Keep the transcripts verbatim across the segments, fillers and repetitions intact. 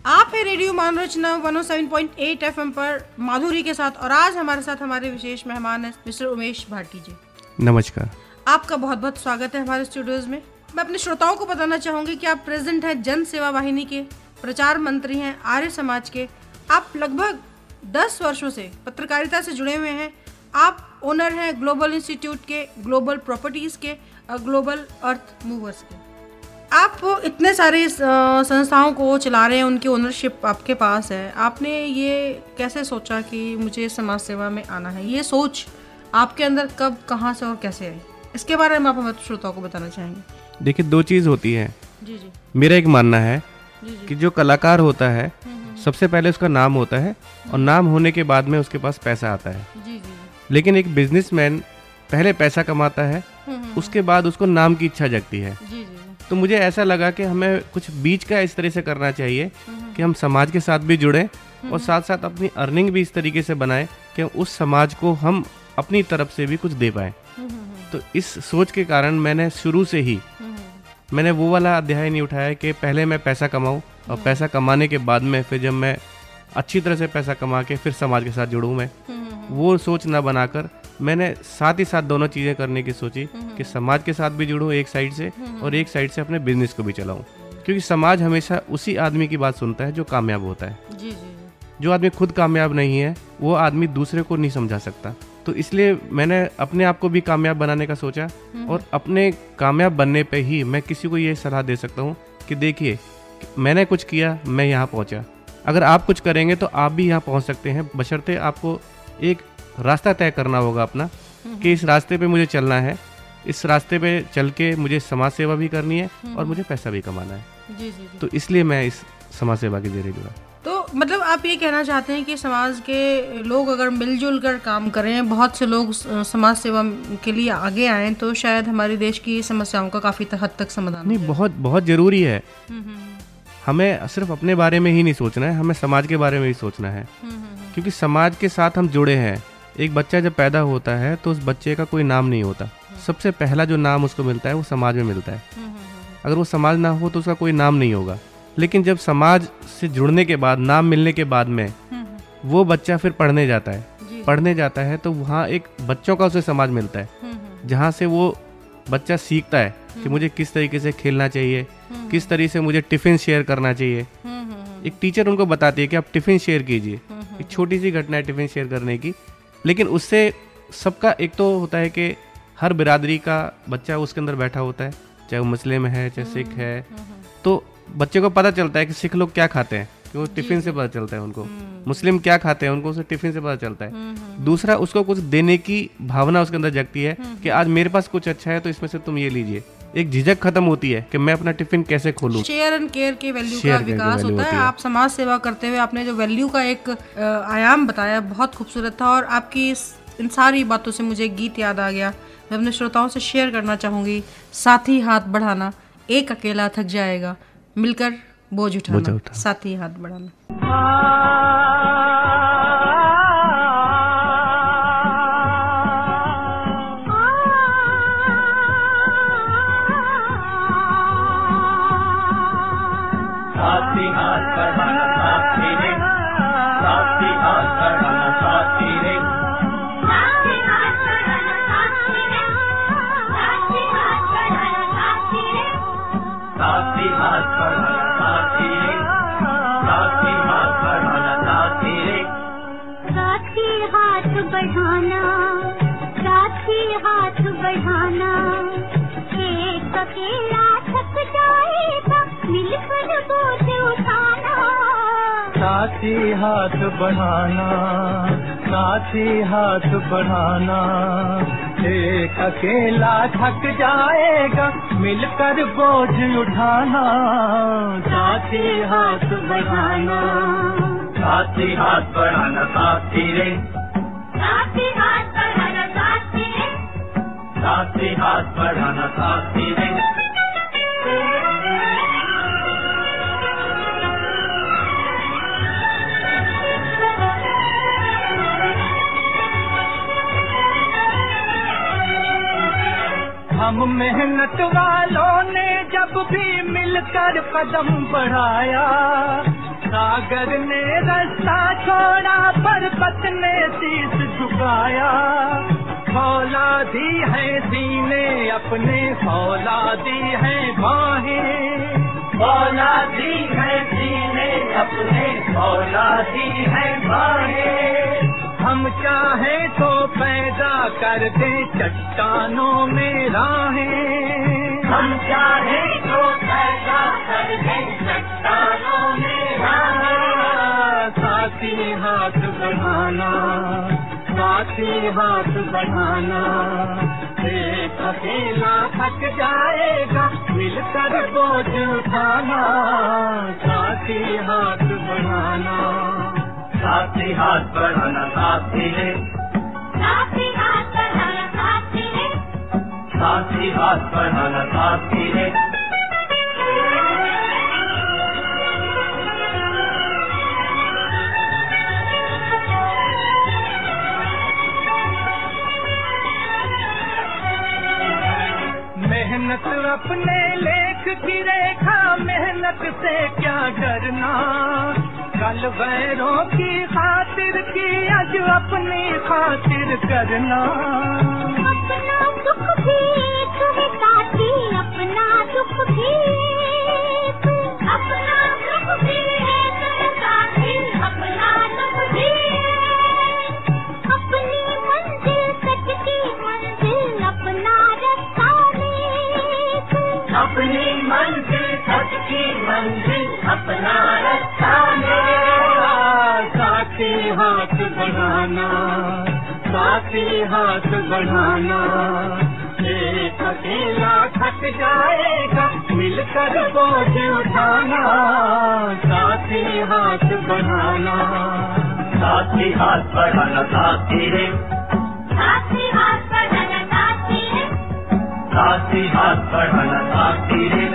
आप है रेडियो मनोरचना एक सौ सात पॉइंट आठ एफएम पर माधुरी के साथ, और आज हमारे साथ हमारे विशेष मेहमान हैं मिस्टर उमेश भाटी जी। नमस्कार। आपका बहुत बहुत स्वागत है हमारे स्टूडियोज में। मैं अपने श्रोताओं को बताना चाहूंगी कि आप प्रेजेंट हैं जन सेवा वाहिनी के, प्रचार मंत्री हैं आर्य समाज के। आप लगभग दस वर्षों से पत्रकारिता से जुड़े हुए हैं। आप ओनर हैं ग्लोबल इंस्टीट्यूट के, ग्लोबल प्रॉपर्टीज के, ग्लोबल अर्थ मूवर्स के। आप इतने सारे संस्थाओं को चला रहे हैं, उनकी ओनरशिप आपके पास है। आपने ये कैसे सोचा कि मुझे समाज सेवा में आना है? ये सोच आपके अंदर कब, कहाँ से और कैसे आई, इसके बारे में आप हमारे श्रोताओं को बताना चाहेंगे? देखिए, दो चीज़ होती है। जी जी। मेरा एक मानना है जी जी। कि जो कलाकार होता है सबसे पहले उसका नाम होता है, और नाम होने के बाद में उसके पास पैसा आता है। जी जी। लेकिन एक बिजनेसमैन पहले पैसा कमाता है, उसके बाद उसको नाम की इच्छा जगती है। जी जी। तो मुझे ऐसा लगा कि हमें कुछ बीच का इस तरह से करना चाहिए कि हम समाज के साथ भी जुड़ें और साथ साथ अपनी अर्निंग भी इस तरीके से बनाएं कि उस समाज को हम अपनी तरफ से भी कुछ दे पाएं। तो इस सोच के कारण मैंने शुरू से ही मैंने वो वाला अध्याय नहीं उठाया कि पहले मैं पैसा कमाऊं और पैसा कमाने के बाद में फिर जब मैं अच्छी तरह से पैसा कमा के फिर समाज के साथ जुड़ूं, मैं वो सोच ना बनाकर मैंने साथ ही साथ दोनों चीज़ें करने की सोची कि समाज के साथ भी जुड़ूं एक साइड से और एक साइड से अपने बिजनेस को भी चलाऊं, क्योंकि समाज हमेशा उसी आदमी की बात सुनता है जो कामयाब होता है। जी जी। जो आदमी खुद कामयाब नहीं है वो आदमी दूसरे को नहीं समझा सकता। तो इसलिए मैंने अपने आप को भी कामयाब बनाने का सोचा, और अपने कामयाब बनने पे ही मैं किसी को ये सलाह दे सकता हूँ कि देखिए, मैंने कुछ किया, मैं यहाँ पहुँचा, अगर आप कुछ करेंगे तो आप भी यहाँ पहुँच सकते हैं, बशर्ते आपको एक रास्ता तय करना होगा अपना कि इस रास्ते पे मुझे चलना है, इस रास्ते पे चल के मुझे समाज सेवा भी करनी है और मुझे पैसा भी कमाना है। जी जी जी। तो इसलिए मैं इस समाज सेवा के जरिए जुड़ा। तो मतलब आप ये कहना चाहते हैं कि समाज के लोग अगर मिलजुल कर काम करें, बहुत से लोग समाज सेवा के लिए आगे आएँ, तो शायद हमारे देश की समस्याओं का काफ़ी हद तक समाधान। नहीं, बहुत बहुत ज़रूरी है। हमें सिर्फ अपने बारे में ही नहीं सोचना है, हमें समाज के बारे में भी सोचना है, क्योंकि समाज के साथ हम जुड़े हैं। एक बच्चा जब पैदा होता है तो उस बच्चे का कोई नाम नहीं होता, सबसे पहला जो नाम उसको मिलता है वो समाज में मिलता है। अगर वो समाज ना हो तो उसका कोई नाम नहीं होगा। लेकिन जब समाज से जुड़ने के बाद, नाम मिलने के बाद में वो बच्चा फिर पढ़ने जाता है, पढ़ने जाता है तो वहाँ एक बच्चों का उसे समाज मिलता है, जहाँ से वो बच्चा सीखता है कि मुझे किस तरीके से खेलना चाहिए, किस तरीके से मुझे टिफिन शेयर करना चाहिए। एक टीचर उनको बताती है कि आप टिफिन शेयर कीजिए। एक छोटी सी घटना है टिफिन शेयर करने की, लेकिन उससे सबका एक तो होता है कि हर बिरादरी का बच्चा उसके अंदर बैठा होता है, चाहे वो मुस्लिम है चाहे सिख है, तो बच्चे को पता चलता है कि सिख लोग क्या खाते हैं, कि वो टिफिन से पता चलता है उनको, मुस्लिम क्या खाते हैं उनको उसे टिफिन से पता चलता है। दूसरा, उसको कुछ देने की भावना उसके अंदर जगती है कि आज मेरे पास कुछ अच्छा है तो इसमें से तुम ये लीजिए। एक झिझक खत्म होती है कि मैं अपना टिफिन कैसे खोलूं। शेयर एंड केयर के वैल्यू का विकास होता है। आप समाज सेवा करते हुए आपने जो वैल्यू का एक आयाम बताया, बहुत खूबसूरत था, और आपकी इन सारी बातों से मुझे एक गीत याद आ गया, मैं अपने श्रोताओं से शेयर करना चाहूंगी। साथी हाथ बढ़ाना, एक अकेला थक जाएगा, मिलकर बोझ उठाना, साथी हाथ बढ़ाना। साथी हाथ बढ़ाना, साथी हाथ बढ़ाना, एक अकेला थक जाएगा, मिलकर बोझ उठाना। साथी हाथ बढ़ाना, साथी हाथ बढ़ाना, साथी रे, साथी हाथ बढ़ाना, साथी रे, साथी हाथ बढ़ाना, साथी रे। हम मेहनत वालों ने जब भी मिलकर कदम बढ़ाया, सागर ने रास्ता छोड़ा, पर्वत ने शीश झुकाया। फौलादी है सीने अपने, फौलादी है बाहें, फौलादी है सीने अपने, फौलादी है बाहें। हम चाहे तो पैदा कर दे चट्टानों में राहें, हम चाहे तो पैदा कर दे चट्टानों में राहें। साथी हाथ बढ़ाना, साथी हाथ बढ़ाना, एक अकेला थक जाएगा, मिलकर बोझ उठाना। साथी हाथ बढ़ाना, साथी हाथ बढ़ाना, साथी है, साथी हाथ बढ़ाना, साथी है, साथी हाथ बढ़ाना, साथी है। मेहनत अपने लेख की रेखा, मेहनत से क्या डरना। कल वैरों की खातिर की, आज अपनी खातिर करना। अपना दुख भी तुम्हें साथी, अपना दुख भी, अपना दुख भी तुम्हें साथी, अपना दुख भी। अपनी मंजिल सच की मंजिल, अपना रास्ता अपनी मंजिल सच की मंजिल, अपना रास्ता मेरा। साथी हाथ बढ़ाना, साथी हाथ बढ़ाना, एक अकेला थक जाएगा, मिलकर बोझ उठाना। साथी हाथ बढ़ाना, साथी हाथ बढ़ाना, साथी रे, साथी हाथ बढ़ाना, साथी रे, साथी हाथ बढ़ाना, साथी रे।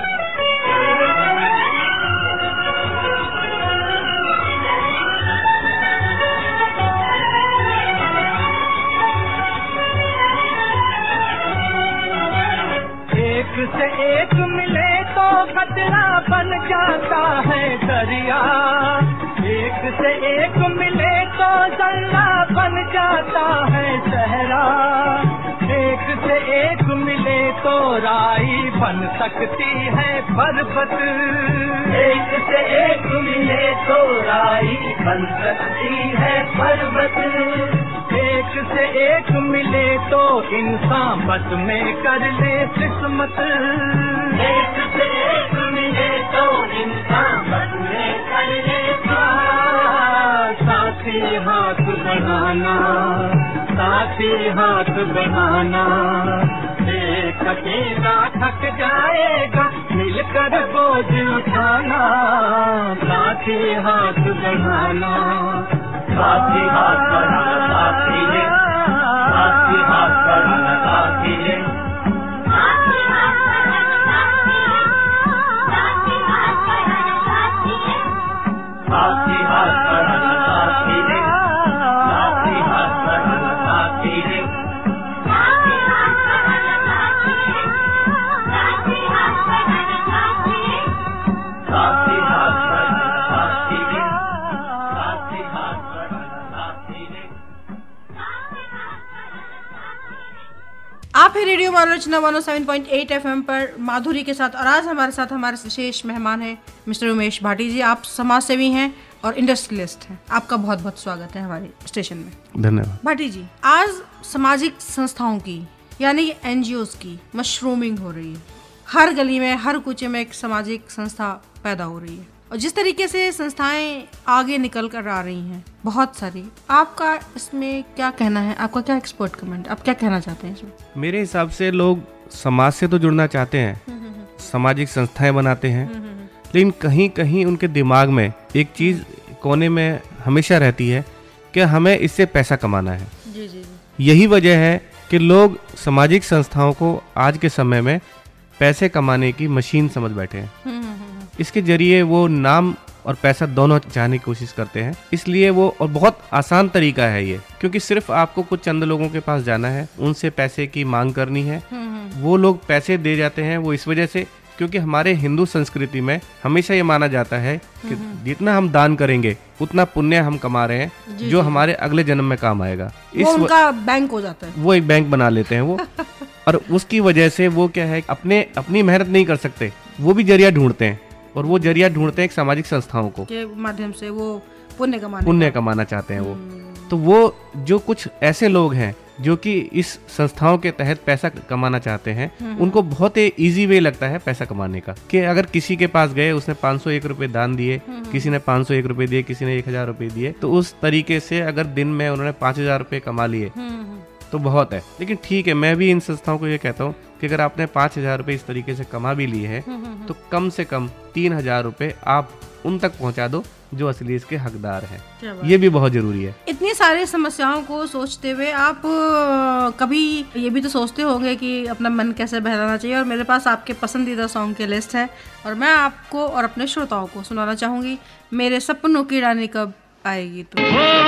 एक से एक मिले तो कचरा बन जाता है दरिया, एक से एक मिले तो जल्ला बन जाता है सहरा। एक से एक मिले तो राई बन सकती है पर्वत, एक से एक मिले तो राई बन सकती है पर्वत। एक से एक मिले तो इंसान बस में कर ले किस्मत, एक से एक मिले तो इंसान बस में कर ले। साथी हाथ बढ़ाना, साथी हाथ बढ़ाना, एक अकेला थक जाएगा, मिलकर बोझ उठाना। साथी हाथ बढ़ाना, साथी हाथ बढ़ाना, साथी है, साथी हाथ बढ़ाना, साथी है, साथी हाथ बढ़ाना, साथी हाथ बढ़ाना, साथी है, साथी हाथ बढ़ाना, साथी है, साथी हाथ बढ़ाना, साथी है, साथी हाथ बढ़ाना, साथी है, साथी हाथ बढ़ाना, साथी है, साथी हाथ बढ़ाना, साथी है, साथी हाथ बढ़ाना, साथी है। आप है रेडियो मनोरचना एक सौ सात पॉइंट आठ एफएम पर माधुरी के साथ, और आज हमारे साथ हमारे विशेष मेहमान हैं मिस्टर उमेश भाटी जी। आप समाज सेवी हैं और इंडस्ट्रियलिस्ट हैं। आपका बहुत बहुत स्वागत है हमारे स्टेशन में। धन्यवाद। भाटी जी, आज सामाजिक संस्थाओं की यानी एनजीओज की मशरूमिंग हो रही है। हर गली में, हर कूचे में एक सामाजिक संस्था पैदा हो रही है, और जिस तरीके से संस्थाएं आगे निकल कर आ रही हैं बहुत सारी, आपका इसमें क्या कहना है? आपका क्या एक्सपर्ट कमेंट, आप क्या कहना चाहते हैं इसमें? मेरे हिसाब से लोग समाज से तो जुड़ना चाहते हैं, सामाजिक संस्थाएं बनाते हैं, लेकिन कहीं कहीं उनके दिमाग में एक चीज कोने में हमेशा रहती है कि हमें इससे पैसा कमाना है। जी जी। यही वजह है कि लोग सामाजिक संस्थाओं को आज के समय में पैसे कमाने की मशीन समझ बैठे हैं। इसके जरिए वो नाम और पैसा दोनों चाहने की कोशिश करते हैं। इसलिए वो, और बहुत आसान तरीका है ये, क्योंकि सिर्फ आपको कुछ चंद लोगों के पास जाना है, उनसे पैसे की मांग करनी है, वो लोग पैसे दे जाते हैं। वो इस वजह से क्योंकि हमारे हिंदू संस्कृति में हमेशा ये माना जाता है कि जितना हम दान करेंगे उतना पुण्य हम कमा रहे हैं, जो हमारे अगले जन्म में काम आएगा। इस वो उनका बैंक हो जाता है, वो एक बैंक बना लेते हैं वो और उसकी वजह से वो क्या है, अपने अपनी मेहनत नहीं कर सकते, वो भी जरिया ढूंढते हैं, और वो जरिया ढूंढते हैं एक सामाजिक संस्थाओं को के माध्यम से वो पुण्य कमाने पुण्य कमाना चाहते हैं वो। तो वो जो कुछ ऐसे लोग हैं जो कि इस संस्थाओं के तहत पैसा कमाना चाहते हैं, उनको बहुत ही इजी वे लगता है पैसा कमाने का, कि अगर किसी के पास गए, उसने पाँच सौ एक रुपए दान दिए, किसी ने पाँच सौ एक रुपए दिए, किसी ने एक हजार रुपए दिए, तो उस तरीके से अगर दिन में उन्होंने पाँच हजार रुपए कमा लिए तो बहुत है। लेकिन ठीक है, मैं भी इन संस्थाओं को ये कहता हूँ कि अगर आपने पाँच हजार रुपए इस तरीके से कमा भी लिए हैं तो कम से कम तीन हजार रुपए आप उन तक पहुंचा दो जो असली इसके हकदार हैं। ये भी बहुत जरूरी है। इतनी सारी समस्याओं को सोचते हुए आप कभी ये भी तो सोचते होंगे कि अपना मन कैसे बहलाना चाहिए, और मेरे पास आपके पसंदीदा सॉन्ग की लिस्ट है और मैं आपको और अपने श्रोताओं को सुनाना चाहूंगी, मेरे सपनों की रानी कब आएगी तू।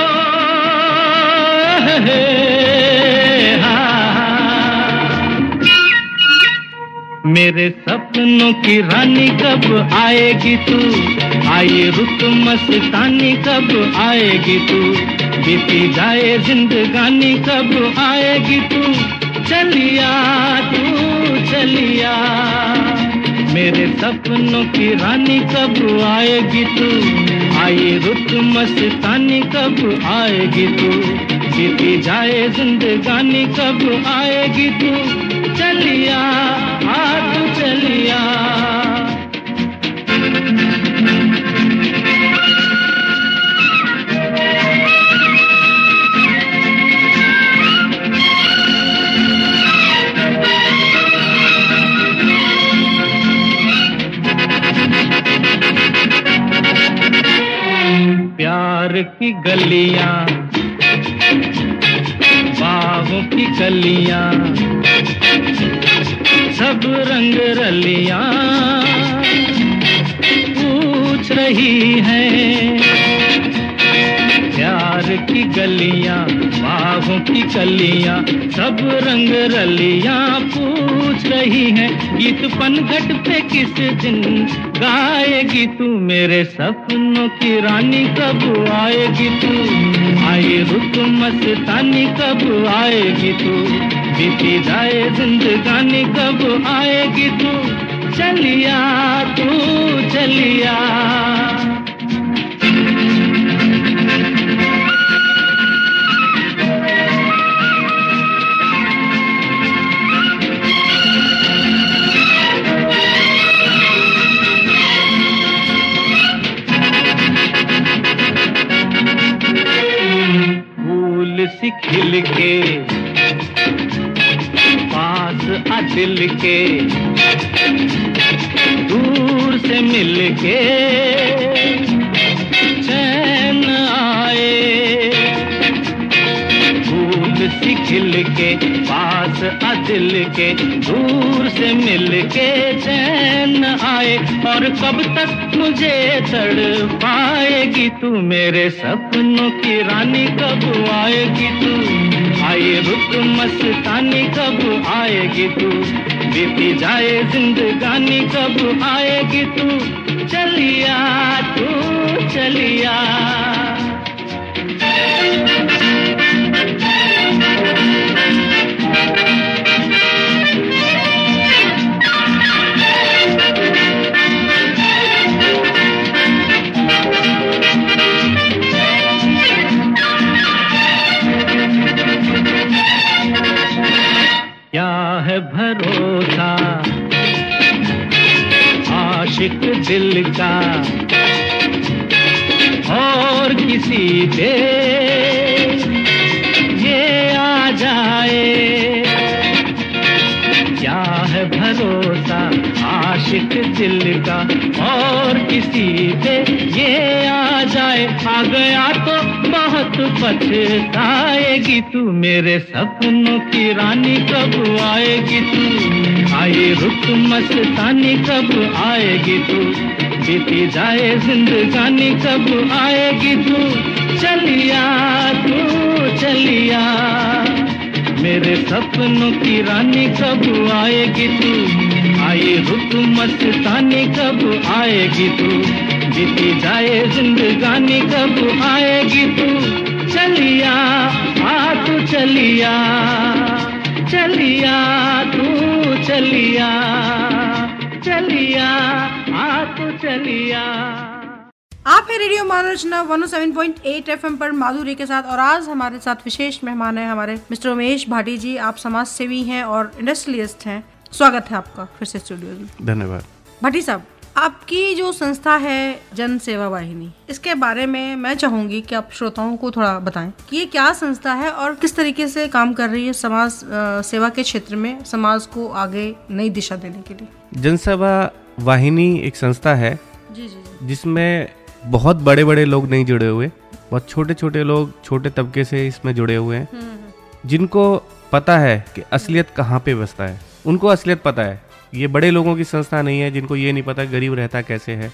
मेरे सपनों की रानी कब आएगी तू, आई रुत मस्तानी कब आएगी तू, बीती जाए जिंदगानी कब आएगी तू, चलिया तू चलिया। मेरे सपनों की रानी कब आएगी तू, आई रुत मस्तानी कब आएगी तू, बीती जाए जिंदगानी कब आएगी तू, चलिया आ तू चलिया। प्यार की गलियां, बाहों की कलियां, सब रंग रलियां पूछ रही हैं। प्यार की गलियां, बाहों की कलियां, सब रंग रलियां पूछ रही हैं। गीत पनघट पे किस दिन गाएगी तू, मेरे सपनों की रानी कब आएगी तू, आई रुत मस्तानी कब आएगी तू, बीती जाए जिंदगानी कब आएगी तू, चलिया तू चलिया। फूल सी खिल के पास आ दिल के, दूर से मिल के चैन आए। फूल सी खिल के पास आ दिल के, दूर से मिल के चैन आए। और कब तक मुझे तड़पाएगी तू, मेरे सपनों की रानी कब आएगी तू, आई रुत मस्तानी कब आएगी तू, बीती जाए जिंदगानी कब आएगी तू, चलिया तू चलिया। क्या है भरोसा आशिक दिल का, और किसी पे ये आ जाए। क्या है भरोसा आशिक दिल का, और किसी पे ये आ जाए। आ गया तो बहुत पछताएगी तू, मेरे सपनों की रानी कब आएगी तू, आई रुत मस्तानी कब आएगी तू, बीती जाए जिंदगानी कब आएगी तू, चलिया तू चलिया। मेरे सपनों की रानी कब आएगी तू, आई रुत मस्तानी कब आएगी तू, बीती जाए जिंदगानी कब आएगी तू, चलिया आ तू चलिया, चलिया तू चलिया, चलिया आ तू चलिया। आप है radio Manoranjan one O seven point eight F M पर माधुरी के साथ, और आज हमारे साथ विशेष मेहमान है हमारे मिस्टर उमेश भाटी जी। आप समाज सेवी हैं और इंडस्ट्रियलिस्ट हैं। स्वागत है आपका फिर से स्टूडियो में। धन्यवाद। भाटी साहब, आपकी जो संस्था है जन सेवा वाहिनी, इसके बारे में मैं चाहूंगी कि आप श्रोताओं को थोड़ा बताएं कि ये क्या संस्था है और किस तरीके से काम कर रही है समाज सेवा के क्षेत्र में, समाज को आगे नई दिशा देने के लिए। जन सेवा वाहिनी एक संस्था है जी जी, जिसमें बहुत बड़े बड़े लोग नहीं जुड़े हुए, बहुत छोटे छोटे लोग छोटे तबके से इसमें जुड़े हुए हैं, जिनको पता है कि असलियत कहाँ पे बसता है। उनको असलियत पता है। ये बड़े लोगों की संस्था नहीं है जिनको ये नहीं पता गरीब रहता कैसे है,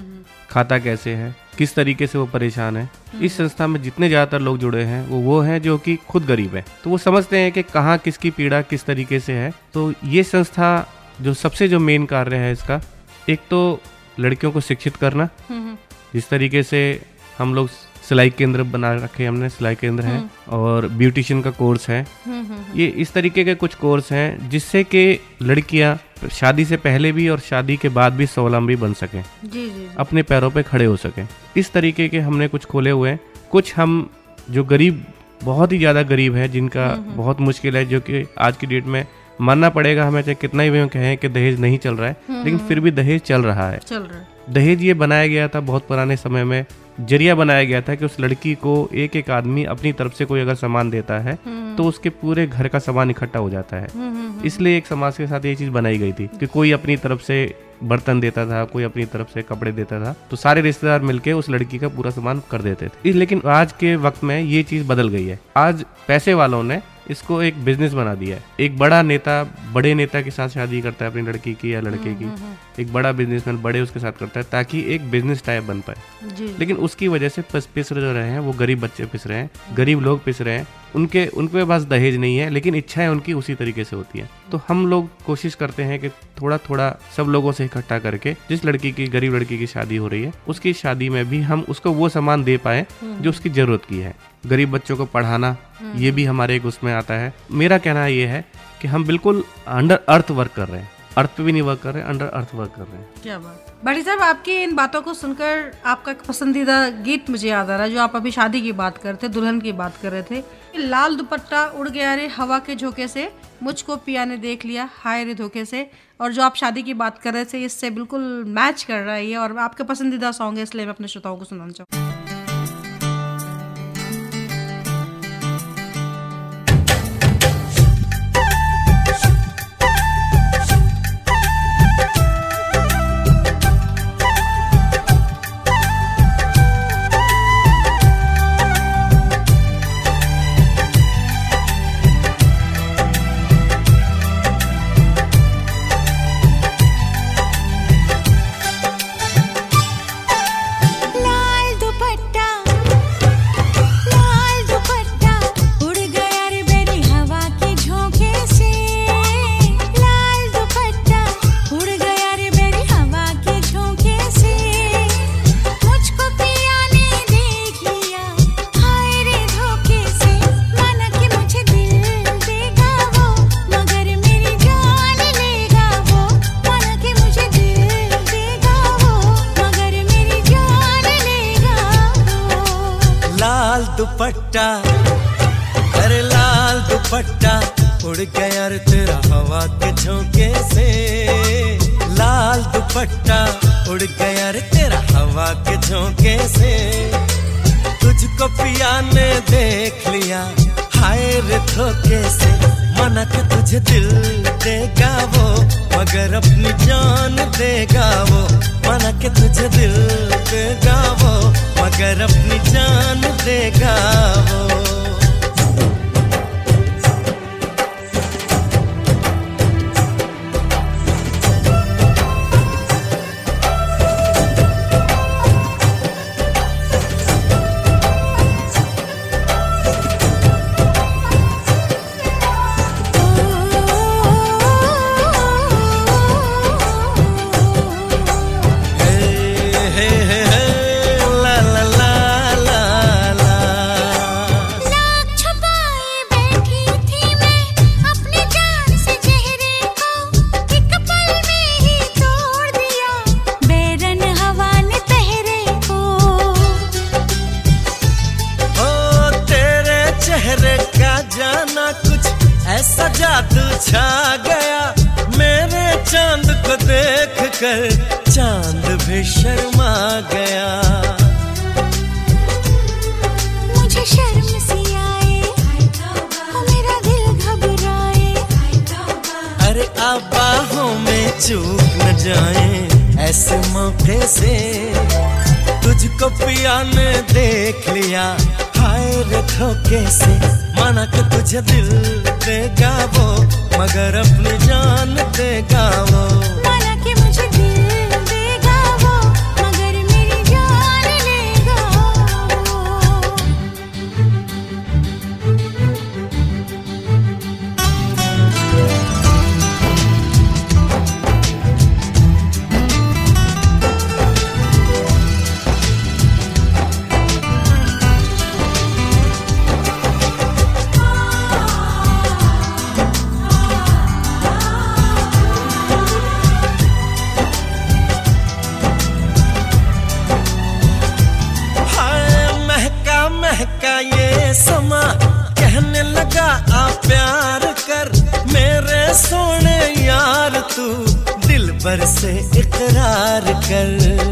खाता कैसे है, किस तरीके से वो परेशान है। इस संस्था में जितने ज़्यादातर लोग जुड़े हैं वो वो हैं जो कि खुद गरीब हैं, तो वो समझते हैं कि कहाँ किसकी पीड़ा किस तरीके से है। तो ये संस्था जो सबसे जो मेन कार्य है इसका, एक तो लड़कियों को शिक्षित करना, जिस तरीके से हम लोग सिलाई केंद्र बना रखे, हमने सिलाई केंद्र है और ब्यूटिशियन का कोर्स है। ये इस तरीके के कुछ कोर्स हैं जिससे कि लड़कियां शादी से पहले भी और शादी के बाद भी स्वावलंबी बन सकें, जी, जी, जी। अपने पैरों पे खड़े हो सकें। इस तरीके के हमने कुछ खोले हुए हैं। कुछ हम जो गरीब, बहुत ही ज़्यादा गरीब है, जिनका बहुत मुश्किल है, जो कि आज की डेट में मानना पड़ेगा हमें, चाहे कितना भी हम कहें कि दहेज नहीं चल रहा है, लेकिन फिर भी दहेज चल रहा है चल रहा है दहेज ये बनाया गया था बहुत पुराने समय में, जरिया बनाया गया था कि उस लड़की को एक एक आदमी अपनी तरफ से कोई अगर सामान देता है तो उसके पूरे घर का सामान इकट्ठा हो जाता है। इसलिए एक समाज के साथ ये चीज बनाई गई थी कि कोई अपनी तरफ से बर्तन देता था, कोई अपनी तरफ से कपड़े देता था, तो सारे रिश्तेदार मिलके उस लड़की का पूरा सामान कर देते थे। लेकिन आज के वक्त में ये चीज बदल गई है। आज पैसे वालों ने इसको एक बिजनेस बना दिया है। एक बड़ा नेता बड़े नेता के साथ शादी करता है अपनी लड़की की या लड़के की, एक बड़ा बिजनेसमैन बड़े उसके साथ करता है ताकि एक बिजनेस टाइप बन पाए। लेकिन उसकी वजह से पिस पिस जो रहे हैं वो गरीब बच्चे पिस रहे हैं, गरीब लोग पिस रहे हैं। उनके उनके पास दहेज नहीं है लेकिन इच्छाएं उनकी उसी तरीके से होती है। तो हम लोग कोशिश करते हैं कि थोड़ा थोड़ा सब लोगों से इकट्ठा करके जिस लड़की की, गरीब लड़की की शादी हो रही है, उसकी शादी में भी हम उसको वो सामान दे पाए जो उसकी जरूरत की है। गरीब बच्चों को पढ़ाना, ये भी हमारे एक उसमें आता है। मेरा कहना ये है कि हम बिल्कुल अंडर अर्थ वर्क कर रहे हैं, अर्थ पे भी नहीं वर्क कर रहे हैं, अंडर अर्थ वर्क कर रहे हैं। क्या बात। भाटी साहब, आपकी इन बातों को सुनकर आपका पसंदीदा गीत मुझे याद आ रहा है, जो आप अभी शादी की बात कर रहे थे, दुल्हन की बात कर रहे थे। लाल दुपट्टा उड़ गया रे हवा के झोंके से, मुझको पिया ने देख लिया हाय रे धोखे से। और जो आप शादी की बात कर रहे थे, इससे बिल्कुल मैच कर रहा है ये, और आपका पसंदीदा सॉन्ग है, इसलिए मैं अपने श्रोताओं को सुनाना चाहूँ। दुपट्टा, अरे लाल दुपट्टा उड़ गया रे तेरा हवा के झोंके से। लाल दुपट्टा उड़ गया रे तेरा हवा के झोंके से। तुझको पिया ने देख लिया हाय रे धोखे से। मना के तुझे दिल देगा वो, मगर अपनी जान देगा वो। मना के तुझे दिल देगा वो, मगर अपनी जान देगा वो। जादू छा गया मेरे चांद को देख कर, चांद भी शर्मा गया। मुझे शर्म सी आए, मेरा दिल घबराए, अरे आप बाहों में चूक न जाए ऐसे मौके से। तुझको पिया ने देख लिया हाय रे धोखे से। माना कि तुझे दिल देगा वो, मगर अपनी जान देगा वो। माना कि मुझे दिल देगा वो, मगर मेरी जान लेगा वो। महका ये समा कहने लगा आ प्यार कर मेरे सोने यार, तू दिल भर से इकरार कर।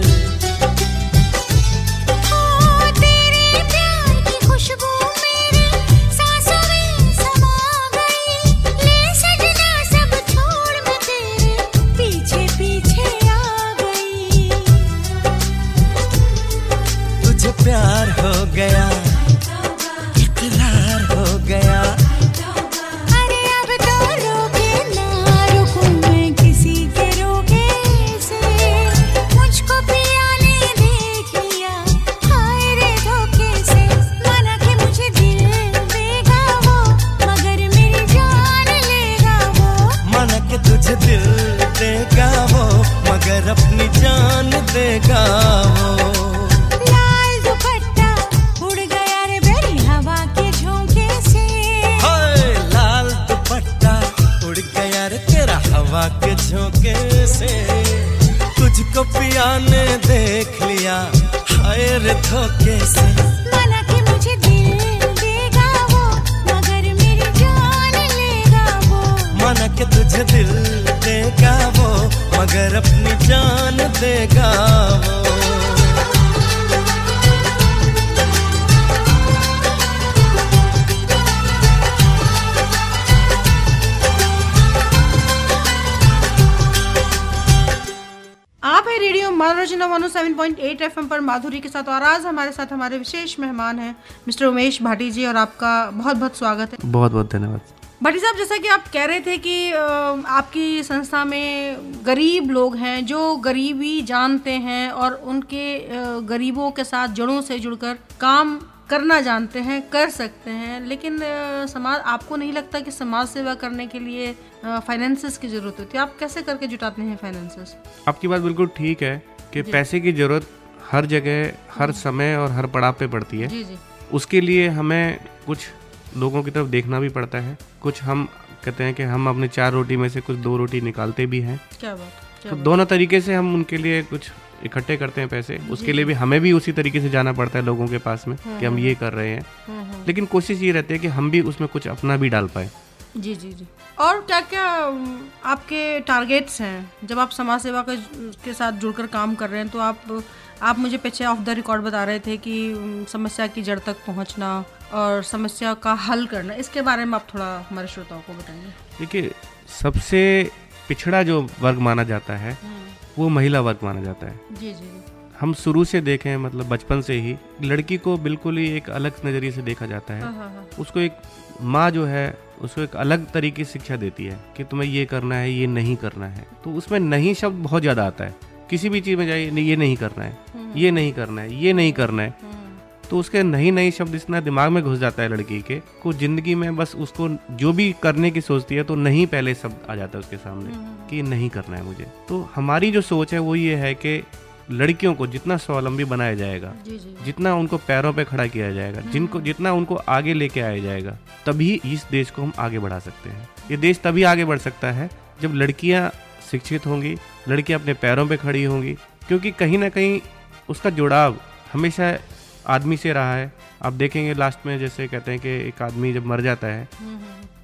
ओ तेरे प्यार की खुशबू मेरी सांसों में समा गई। ले सजना सब छोड़ मैं तेरे पीछे पीछे आ गई। तुझे प्यार हो गया, इकरार हो गया। अरे अब तो रोके ना रुकूं मैं किसी के रोके से। मुझको पिया ने देख लिया हाय रे धोखे से। माना कि मुझे दिल देगा वो, मगर मेरी जान लेगा वो। माना कि तुझे दिल देगा वो, मगर अपनी जान देगा वो। हवा के झोंके से तुझको पिया ने देख लिया हाय रे धोखे से। माना कि मुझे दिल देगा वो, मगर मेरी जान लेगा वो। माना कि तुझे दिल देगा वो, मगर अपनी जान देगा वो। Radio Manoranjan one O seven point eight F M पर माधुरी के साथ, और आज हमारे साथ हमारे विशेष मेहमान हैं मिस्टर उमेश भाटी जी, और आपका बहुत बहुत स्वागत है। बहुत बहुत धन्यवाद। भाटी साहब, जैसा कि आप कह रहे थे कि आपकी संस्था में गरीब लोग हैं जो गरीबी जानते हैं और उनके गरीबों के साथ जड़ों से जुड़कर काम करना जानते हैं, कर सकते हैं, लेकिन समाज, आपको नहीं लगता कि समाज सेवा करने के लिए फाइनेंसेस की जरूरत होती है? आप कैसे करके जुटाते हैं फाइनेंसेस? आपकी बात बिल्कुल ठीक है कि पैसे की जरूरत हर जगह, हर समय और हर पड़ाव पे पड़ती है। जी जी। उसके लिए हमें कुछ लोगों की तरफ देखना भी पड़ता है। कुछ हम कहते हैं कि हम अपने चार रोटी में से कुछ दो रोटी निकालते भी हैं। क्या बात, क्या तो बात? दोनों तरीके से हम उनके लिए कुछ इकट्ठे करते हैं पैसे। उसके लिए भी हमें भी उसी तरीके से जाना पड़ता है लोगों के पास में कि हम ये कर रहे हैं, लेकिन कोशिश ये रहती है कि हम भी उसमें कुछ अपना भी डाल पाए। जी जी जी। और क्या क्या आपके टारगेट्स हैं जब आप समाज सेवा के साथ जुड़कर काम कर रहे हैं? तो आप आप मुझे पीछे ऑफ द रिकॉर्ड बता रहे थे कि समस्या की जड़ तक पहुंचना और समस्या का हल करना, इसके बारे में आप थोड़ा हमारे श्रोताओं को बताएंगे। देखिए, सबसे पिछड़ा जो वर्ग माना जाता है वो महिला वर्ग माना जाता है। जी जी जी। हम शुरू से देखें, मतलब बचपन से ही लड़की को बिल्कुल ही एक अलग नजरिए से देखा जाता है। हाँ हाँ। उसको एक माँ जो है उसको एक अलग तरीके की शिक्षा देती है कि तुम्हें ये करना है, ये नहीं करना है। तो उसमें नहीं शब्द बहुत ज्यादा आता है। किसी भी चीज में जाइए, ये नहीं करना है, ये नहीं करना है, ये नहीं करना है, तो उसके नहीं नहीं शब्द इतना दिमाग में घुस जाता है लड़की के को, जिंदगी में बस उसको जो भी करने की सोचती है तो नहीं पहले शब्द आ जाता है उसके सामने कि ये नहीं करना है मुझे। तो हमारी जो सोच है वो ये है कि लड़कियों को जितना स्वावलंबी बनाया जाएगा, जी जी। जितना उनको पैरों पे खड़ा किया जाएगा, जिनको जितना उनको आगे लेके आया जाएगा, तभी इस देश को हम आगे बढ़ा सकते हैं। ये देश तभी आगे बढ़ सकता है जब लड़कियां शिक्षित होंगी, लड़कियां अपने पैरों पे खड़ी होंगी, क्योंकि कहीं ना कहीं उसका जुड़ाव हमेशा आदमी से रहा है। आप देखेंगे लास्ट में जैसे कहते हैं कि एक आदमी जब मर जाता है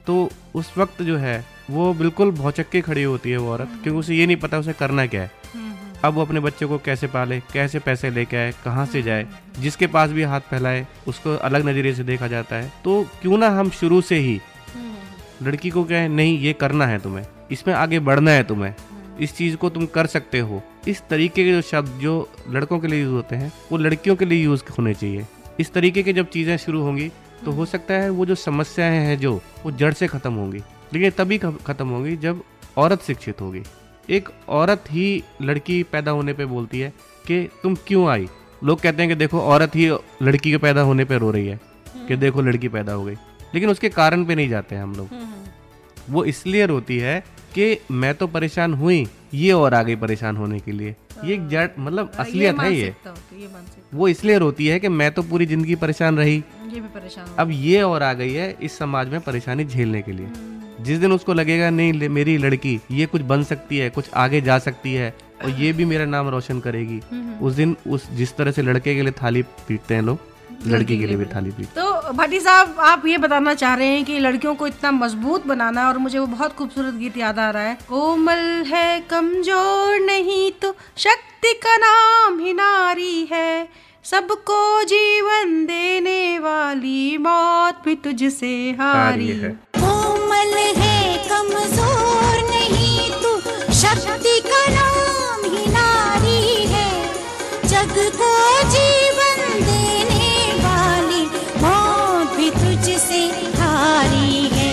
तो उस वक्त जो है वो बिल्कुल भौचक के खड़ी होती है वो औरत, क्योंकि उसे ये नहीं पता उसे करना क्या है। अब वो अपने बच्चे को कैसे पाले, कैसे पैसे लेके आए, कहाँ से जाए, जिसके पास भी हाथ फैलाए उसको अलग नजरिए से देखा जाता है। तो क्यों ना हम शुरू से ही लड़की को कहें नहीं ये करना है तुम्हें, इसमें आगे बढ़ना है तुम्हें, इस चीज को तुम कर सकते हो। इस तरीके के जो शब्द जो लड़कों के लिए यूज होते हैं वो लड़कियों के लिए यूज होने चाहिए। इस तरीके की जब चीजें शुरू होंगी तो हो सकता है वो जो समस्याएं हैं जो वो जड़ से खत्म होंगी, लेकिन तभी खत्म होगी जब औरत शिक्षित होगी। एक औरत ही लड़की पैदा होने पे बोलती है कि तुम क्यों आई। लोग कहते हैं कि देखो औरत ही लड़की के पैदा होने पे रो रही है कि देखो लड़की पैदा हो गई, लेकिन उसके कारण पे नहीं जाते हैं हम लोग। वो इसलिए रोती है कि मैं तो परेशान हुई, ये और आ गई परेशान होने के लिए। ये जड़ मतलब असलियत है ये। वो इसलिए रोती है कि मैं तो पूरी जिंदगी परेशान रही, ये भी परेशान, अब ये और आ गई है इस समाज में परेशानी झेलने के लिए। जिस दिन उसको लगेगा नहीं मेरी लड़की ये कुछ बन सकती है, कुछ आगे जा सकती है और ये भी मेरा नाम रोशन करेगी, उस दिन उस जिस तरह से लड़के के लिए थाली पीटते हैं लोग, लड़की के लिए भी थाली पीटते। तो भाटी साहब आप ये बताना चाह रहे हैं कि लड़कियों को इतना मजबूत बनाना है, और मुझे वो बहुत खूबसूरत गीत याद आ रहा है, कोमल है कमजोर नहीं तो शक्ति का नाम ही नारी है, सबको जीवन देने वाली मौत भी तुझसे हारी है। कोमल है कमजोर नहीं तू शक्ति का नाम ही नारी है, जग को जीवन देने वाली मौत भी तुझसे हारी है।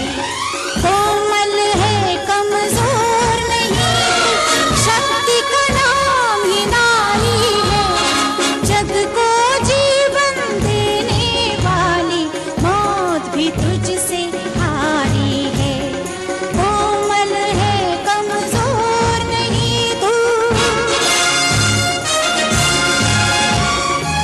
कोमल है कमजोर नहीं तू शक्ति का नाम ही नारी है, जग को जीवन देने वाली मौत भी तुझसे हारी है। कोमल है कमजोर नहीं तू।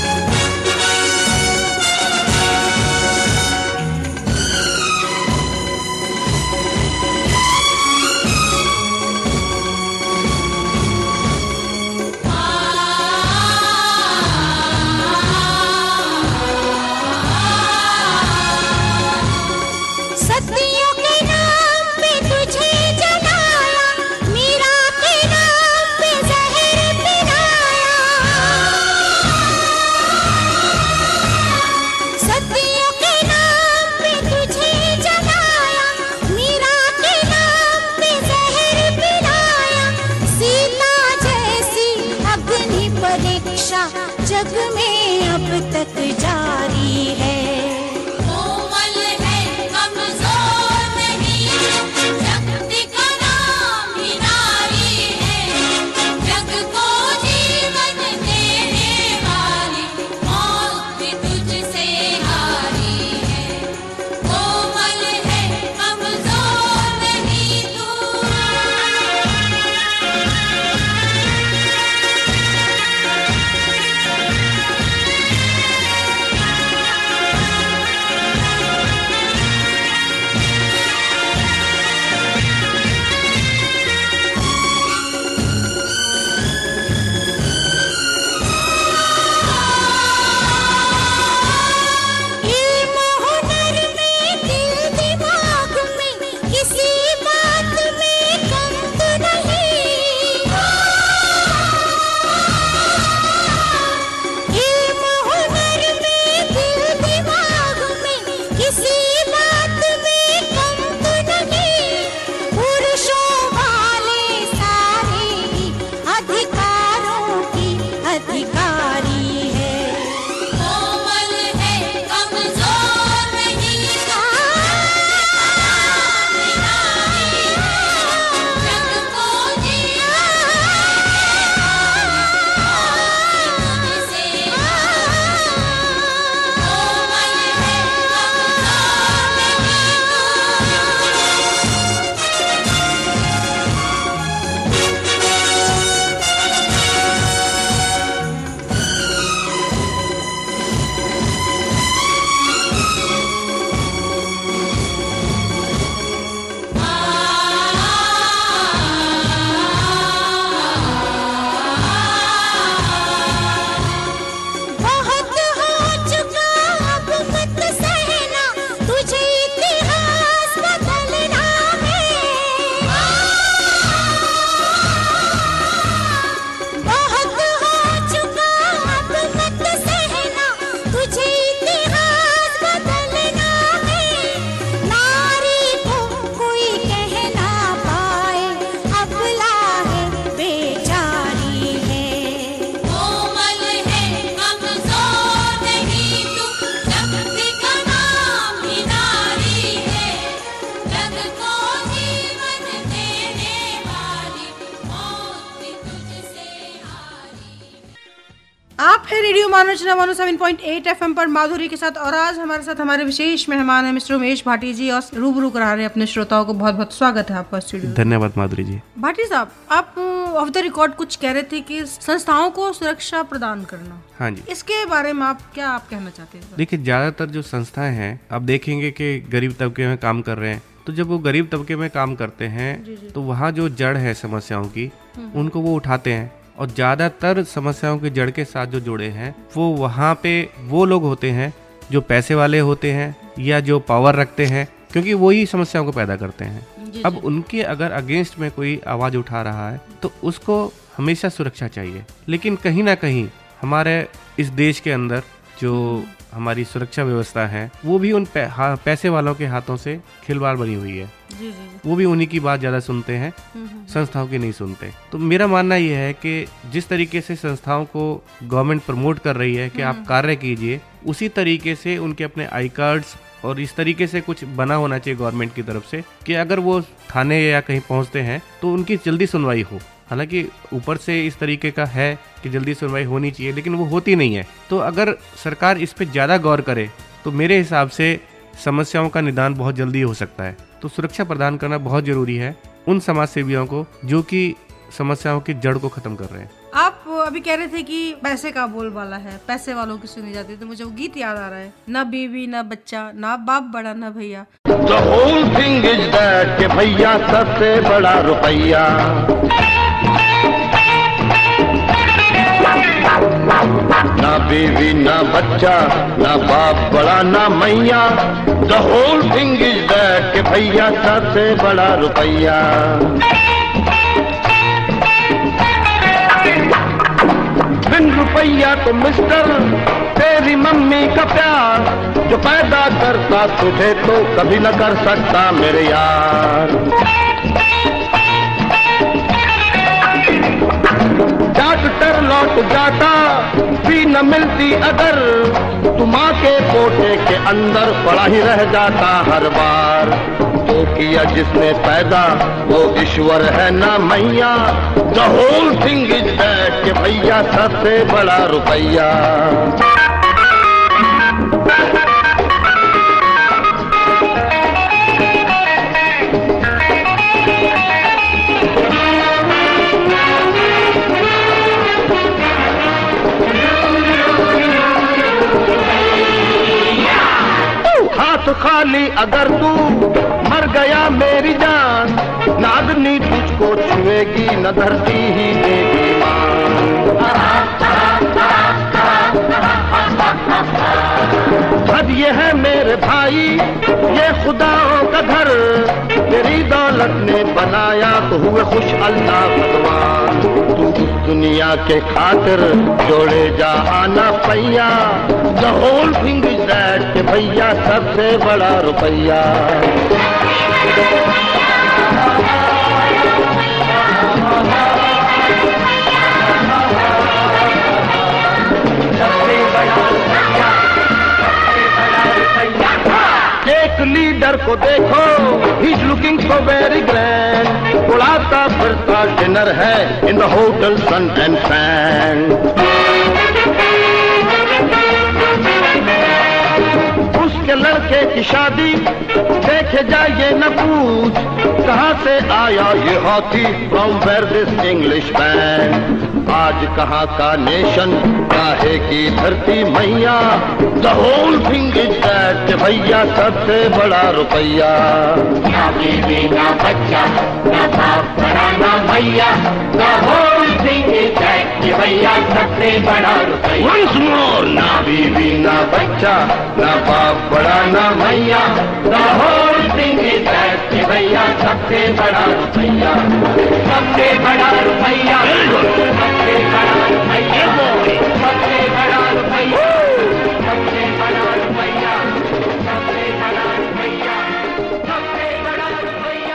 मानोचना one O seven point eight FM पर माधुरी के साथ, और आज हमारे साथ हमारे विशेष मेहमान हैं मिस्टर उमेश भाटी जी, और रूबरू करा रहे हैं अपने श्रोताओं को। बहुत बहुत स्वागत है आपका स्टूडियो। धन्यवाद माधुरी जी। भाटी साहब, आप ऑफ द रिकॉर्ड कुछ कह रहे थे कि संस्थाओं को सुरक्षा प्रदान करना। हाँ जी, इसके बारे में आप क्या आप कहना चाहते हैं? देखिए, ज्यादातर जो संस्थाएं हैं आप देखेंगे कि गरीब तबके में काम कर रहे हैं, तो जब वो गरीब तबके में काम करते हैं तो वहाँ जो जड़ है समस्याओं की, उनको वो उठाते हैं, और ज्यादातर समस्याओं की जड़ के साथ जो जुड़े हैं वो वहाँ पे वो लोग होते हैं जो पैसे वाले होते हैं या जो पावर रखते हैं, क्योंकि वो ही समस्याओं को पैदा करते हैं। अब उनके अगर अगेंस्ट में कोई आवाज उठा रहा है तो उसको हमेशा सुरक्षा चाहिए, लेकिन कहीं ना कहीं हमारे इस देश के अंदर जो हमारी सुरक्षा व्यवस्था है वो भी उन पै, हा, पैसे वालों के हाथों से खिलवाड़ बनी हुई है। जी जी। वो भी उन्हीं की बात ज्यादा सुनते हैं, संस्थाओं की नहीं सुनते। तो मेरा मानना यह है कि जिस तरीके से संस्थाओं को गवर्नमेंट प्रमोट कर रही है कि आप कार्य कीजिए, उसी तरीके से उनके अपने आई कार्ड्स और इस तरीके से कुछ बना होना चाहिए गवर्नमेंट की तरफ से कि अगर वो थाने या कहीं पहुंचते हैं तो उनकी जल्दी सुनवाई हो। हालांकि ऊपर से इस तरीके का है कि जल्दी सुनवाई होनी चाहिए, लेकिन वो होती नहीं है। तो अगर सरकार इस पे ज़्यादा गौर करे तो मेरे हिसाब से समस्याओं का निदान बहुत जल्दी हो सकता है। तो सुरक्षा प्रदान करना बहुत ज़रूरी है उन समाज सेवियों को जो कि समस्याओं की जड़ को खत्म कर रहे हैं। आप अभी कह रहे थे कि पैसे का बोलबाला है, पैसे वालों की सुनी जाती है, तो मुझे वो गीत याद आ रहा है, ना बीवी ना बच्चा, ना बाप बड़ा ना भैया। The whole thing is that के भैया सबसे बड़ा रुपया, ना बीवी ना बच्चा, ना बाप बड़ा ना मैया। The whole thing is that के भैया सबसे बड़ा रुपया। बिन रुपया तो मिस्टर तेरी मम्मी का प्यार, जो पैदा करता तुझे तो कभी न कर सकता मेरे यार। डॉक्टर लौट जाता भी न मिलती अगर, तू माँ के पोटे के अंदर पड़ा ही रह जाता हर बार। तो किया जिसने पैदा वो ईश्वर है ना मैया। The whole thing is that के भैया सबसे बड़ा रुपया। हाथ खाली अगर तू मर गया मेरी जान, नागनी तुझको छुएगी न धरती ही देगी मां। हद ये है मेरे भाई ये खुदाओं का घर, तेरी दौलत ने बनाया तो हुए खुश अल्लाह भगवान। तू उस दुनिया के खातिर जोड़े जा आना पैया। The whole thing is that के भैया सबसे बड़ा रुपया। एक लीडर को देखो, he is looking so very grand, उड़ाता फिरता डिनर है in the hotel sun and sand. उसके लड़के की शादी देखे जाइए न पूछ, कहाँ से आया ये हाथी from where this English band. आज कहाँ का नेशन काहे की धरती मैया। The whole thing is that के भैया सबसे बड़ा रुपया। ना बीवी ना बच्चा ना बाप बड़ा ना भैया। The whole thing is that के भैया सबसे बड़ा रुपया। वंस मोर, ना बीवी ना बच्चा ना बाप बड़ा ना भैया। The whole thing is that के भैया सबसे बड़ा रुपया। सबसे बड़ा रुपया, सबसे बड़ा रुपया, सबसे बड़ा रुपया, सबसे बड़ा रुपया, सबसे बड़ा रुपया, सबसे बड़ा रुपया।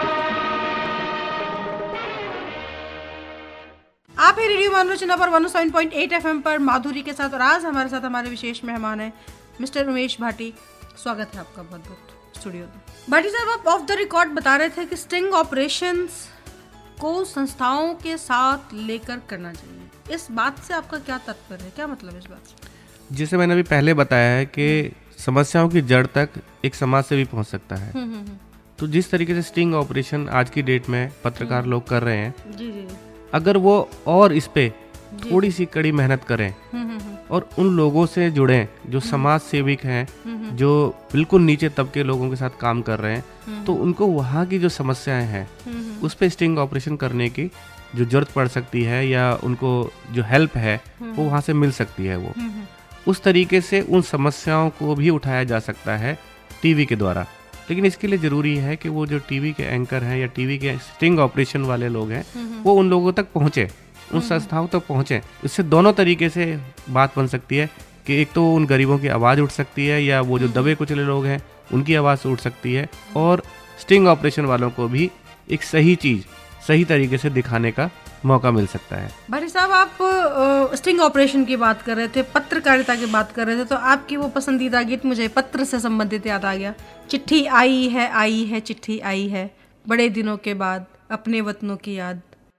आप ही रेडियो मनोरंजन पर one O seven point eight FM पर माधुरी के साथ, और आज हमारे साथ हमारे विशेष मेहमान हैं मिस्टर उमेश भाटी। स्वागत है आपका बहुत बहुत स्टूडियो में। भाटी साहब, आप ऑफ द रिकॉर्ड बता रहे थे कि स्टिंग ऑपरेशंस को संस्थाओं के साथ लेकर करना चाहिए। इस बात से आपका क्या तात्पर्य है, क्या मतलब इस बात से? जैसे मैंने अभी पहले बताया है कि समस्याओं की जड़ तक एक समाज सेवी पहुंच सकता है। हम्म, हम्म, तो जिस तरीके से स्टिंग ऑपरेशन आज की डेट में पत्रकार लोग कर रहे हैं, जी जी अगर वो और इस पे थोड़ी सी कड़ी मेहनत करें हम्म, हम्म, और उन लोगों से जुड़ें जो समाज सेविक हैं, जो बिल्कुल नीचे तबके लोगों के साथ काम कर रहे हैं, तो उनको वहाँ की जो समस्याएं हैं उस पे स्टिंग ऑपरेशन करने की जो जरूरत पड़ सकती है या उनको जो हेल्प है वो वहाँ से मिल सकती है। वो उस तरीके से उन समस्याओं को भी उठाया जा सकता है टीवी के द्वारा। लेकिन इसके लिए ज़रूरी है कि वो जो टीवी के एंकर हैं या टीवी के स्टिंग ऑपरेशन वाले लोग हैं वो उन लोगों तक पहुँचे, उन संस्थाओं तक पहुँचे। इससे दोनों तरीके से बात बन सकती है कि एक तो उन गरीबों की आवाज़ उठ सकती है या वो जो दबे कुचले लोग हैं उनकी आवाज़ उठ सकती है, और स्टिंग ऑपरेशन वालों को भी एक सही चीज़ सही तरीके से दिखाने का मौका मिल सकता है। भारी साहब, आप स्टिंग ऑपरेशन की बात कर रहे थे, पत्रकारिता की बात कर रहे थे, तो आपकी वो पसंदीदा गीत मुझे पत्र से संबंधित याद आ गया। चिट्ठी आई है आई है चिट्ठी आई है, बड़े दिनों के बाद अपने वतनों की याद।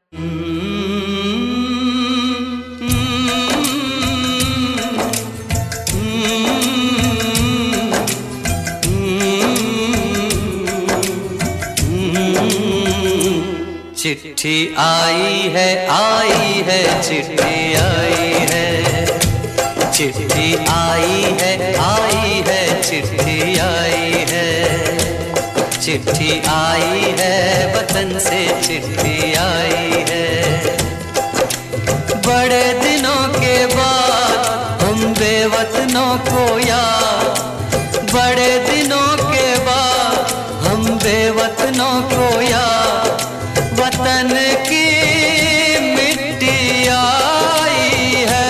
चिट्ठी आई है आई है चिट्ठी आई है, चिट्ठी आई है आई है चिट्ठी आई है, चिट्ठी आई है वतन से चिट्ठी आई है। बड़े दिनों के बाद हम बेवतनों को याद, बड़े दिनों के बाद हम बेवतनों को याद, वतन की मिट्टी आई है।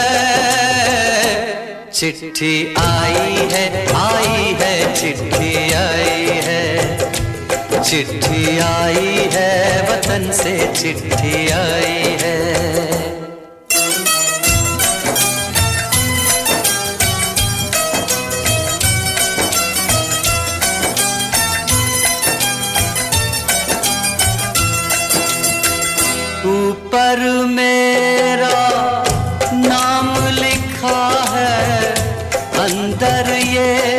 चिट्ठी आई है आई है चिट्ठी आई है, चिट्ठी आई है वतन से चिट्ठी आई है। ऊपर मेरा नाम लिखा है, अंदर ये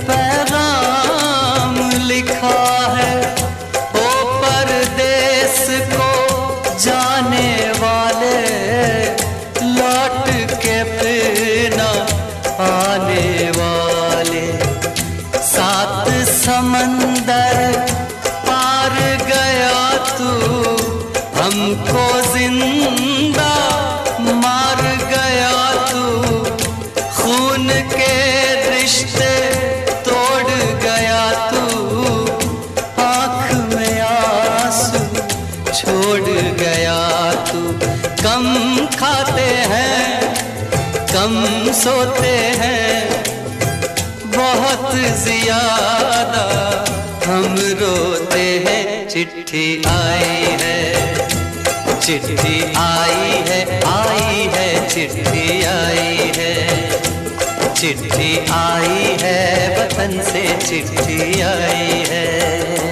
पैगाम लिखा है। ओ परदेस को जाने वाले, लौट के फिर न आने वाले। सात समंदर पार गया तू, हमको जिंदा मार गया तू, खून के रिश्ते तोड़ गया तू, आँख में आंसू छोड़ गया तू। कम खाते हैं कम सोते हैं, बहुत ज्यादा हम रोते हैं। चिट्ठी आई है चिट्ठी आई है आई है चिट्ठी आई है, चिट्ठी आई है वतन से चिट्ठी आई है।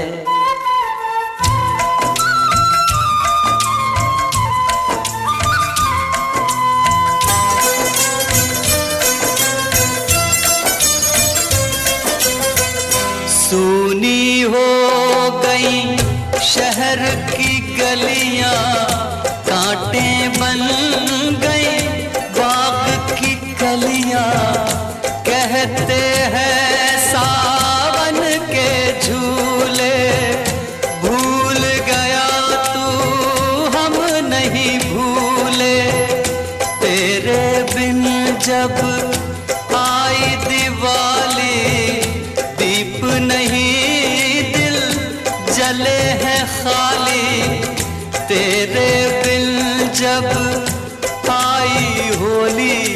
सूनी हो गई शहर की गलियां, कांटे बन गई बाग की कलियां। कहते हैं सावन के झूले, भूल गया तू हम नहीं भूले। तेरे बिन जब आई दिवाली, दीप नहीं दिल जले हैं खाली। तेरे बिन जब आई होली,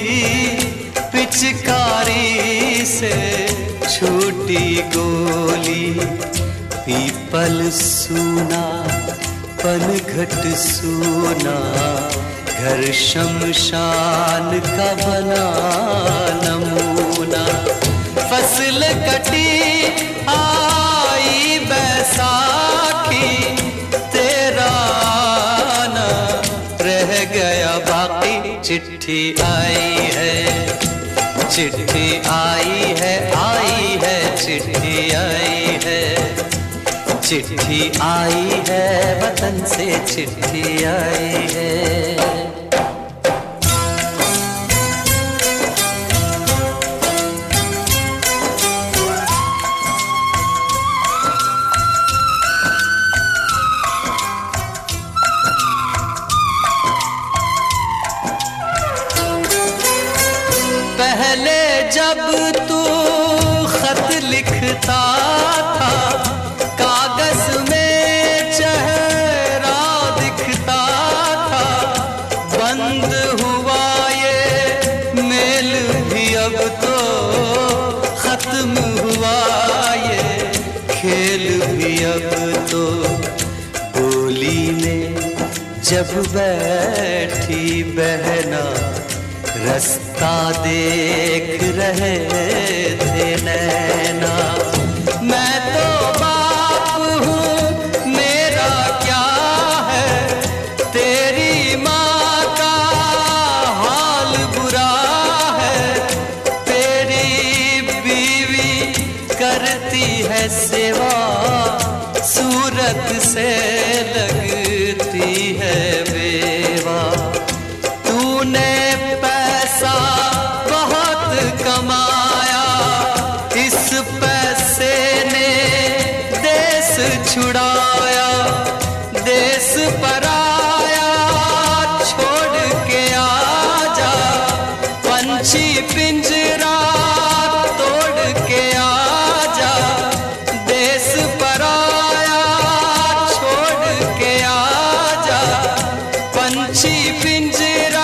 पिचकारी से छूटी गोली। पीपल सूना पनघट सूना, घर शमशान का बना नमूना। फसल कटी आई बैसाखी, तेरा चिट्ठी आई है, चिट्ठी आई है, आई है, चिट्ठी आई है, चिट्ठी आई है, वतन से चिट्ठी आई है। पहले जब तू खत लिखता था, कागज में चेहरा दिखता था, बंद हुआ ये मेल भी अब तो, खत्म हुआ ये खेल भी अब तो। बोली में जब बैठी बहना, रास्ता देख रहे थे नैना। मैं तो बाप हूँ, मेरा क्या है, तेरी माँ का हाल बुरा है, तेरी बीवी करती है सेवा, सूरत से लगती है बेवा। तूने बहुत कमाया, इस पैसे ने देश छुड़ाया, देश पराया छोड़ के आजा, पंछी पिंजरा तोड़ के आजा, देश पराया छोड़ के आजा, पंछी पिंजरा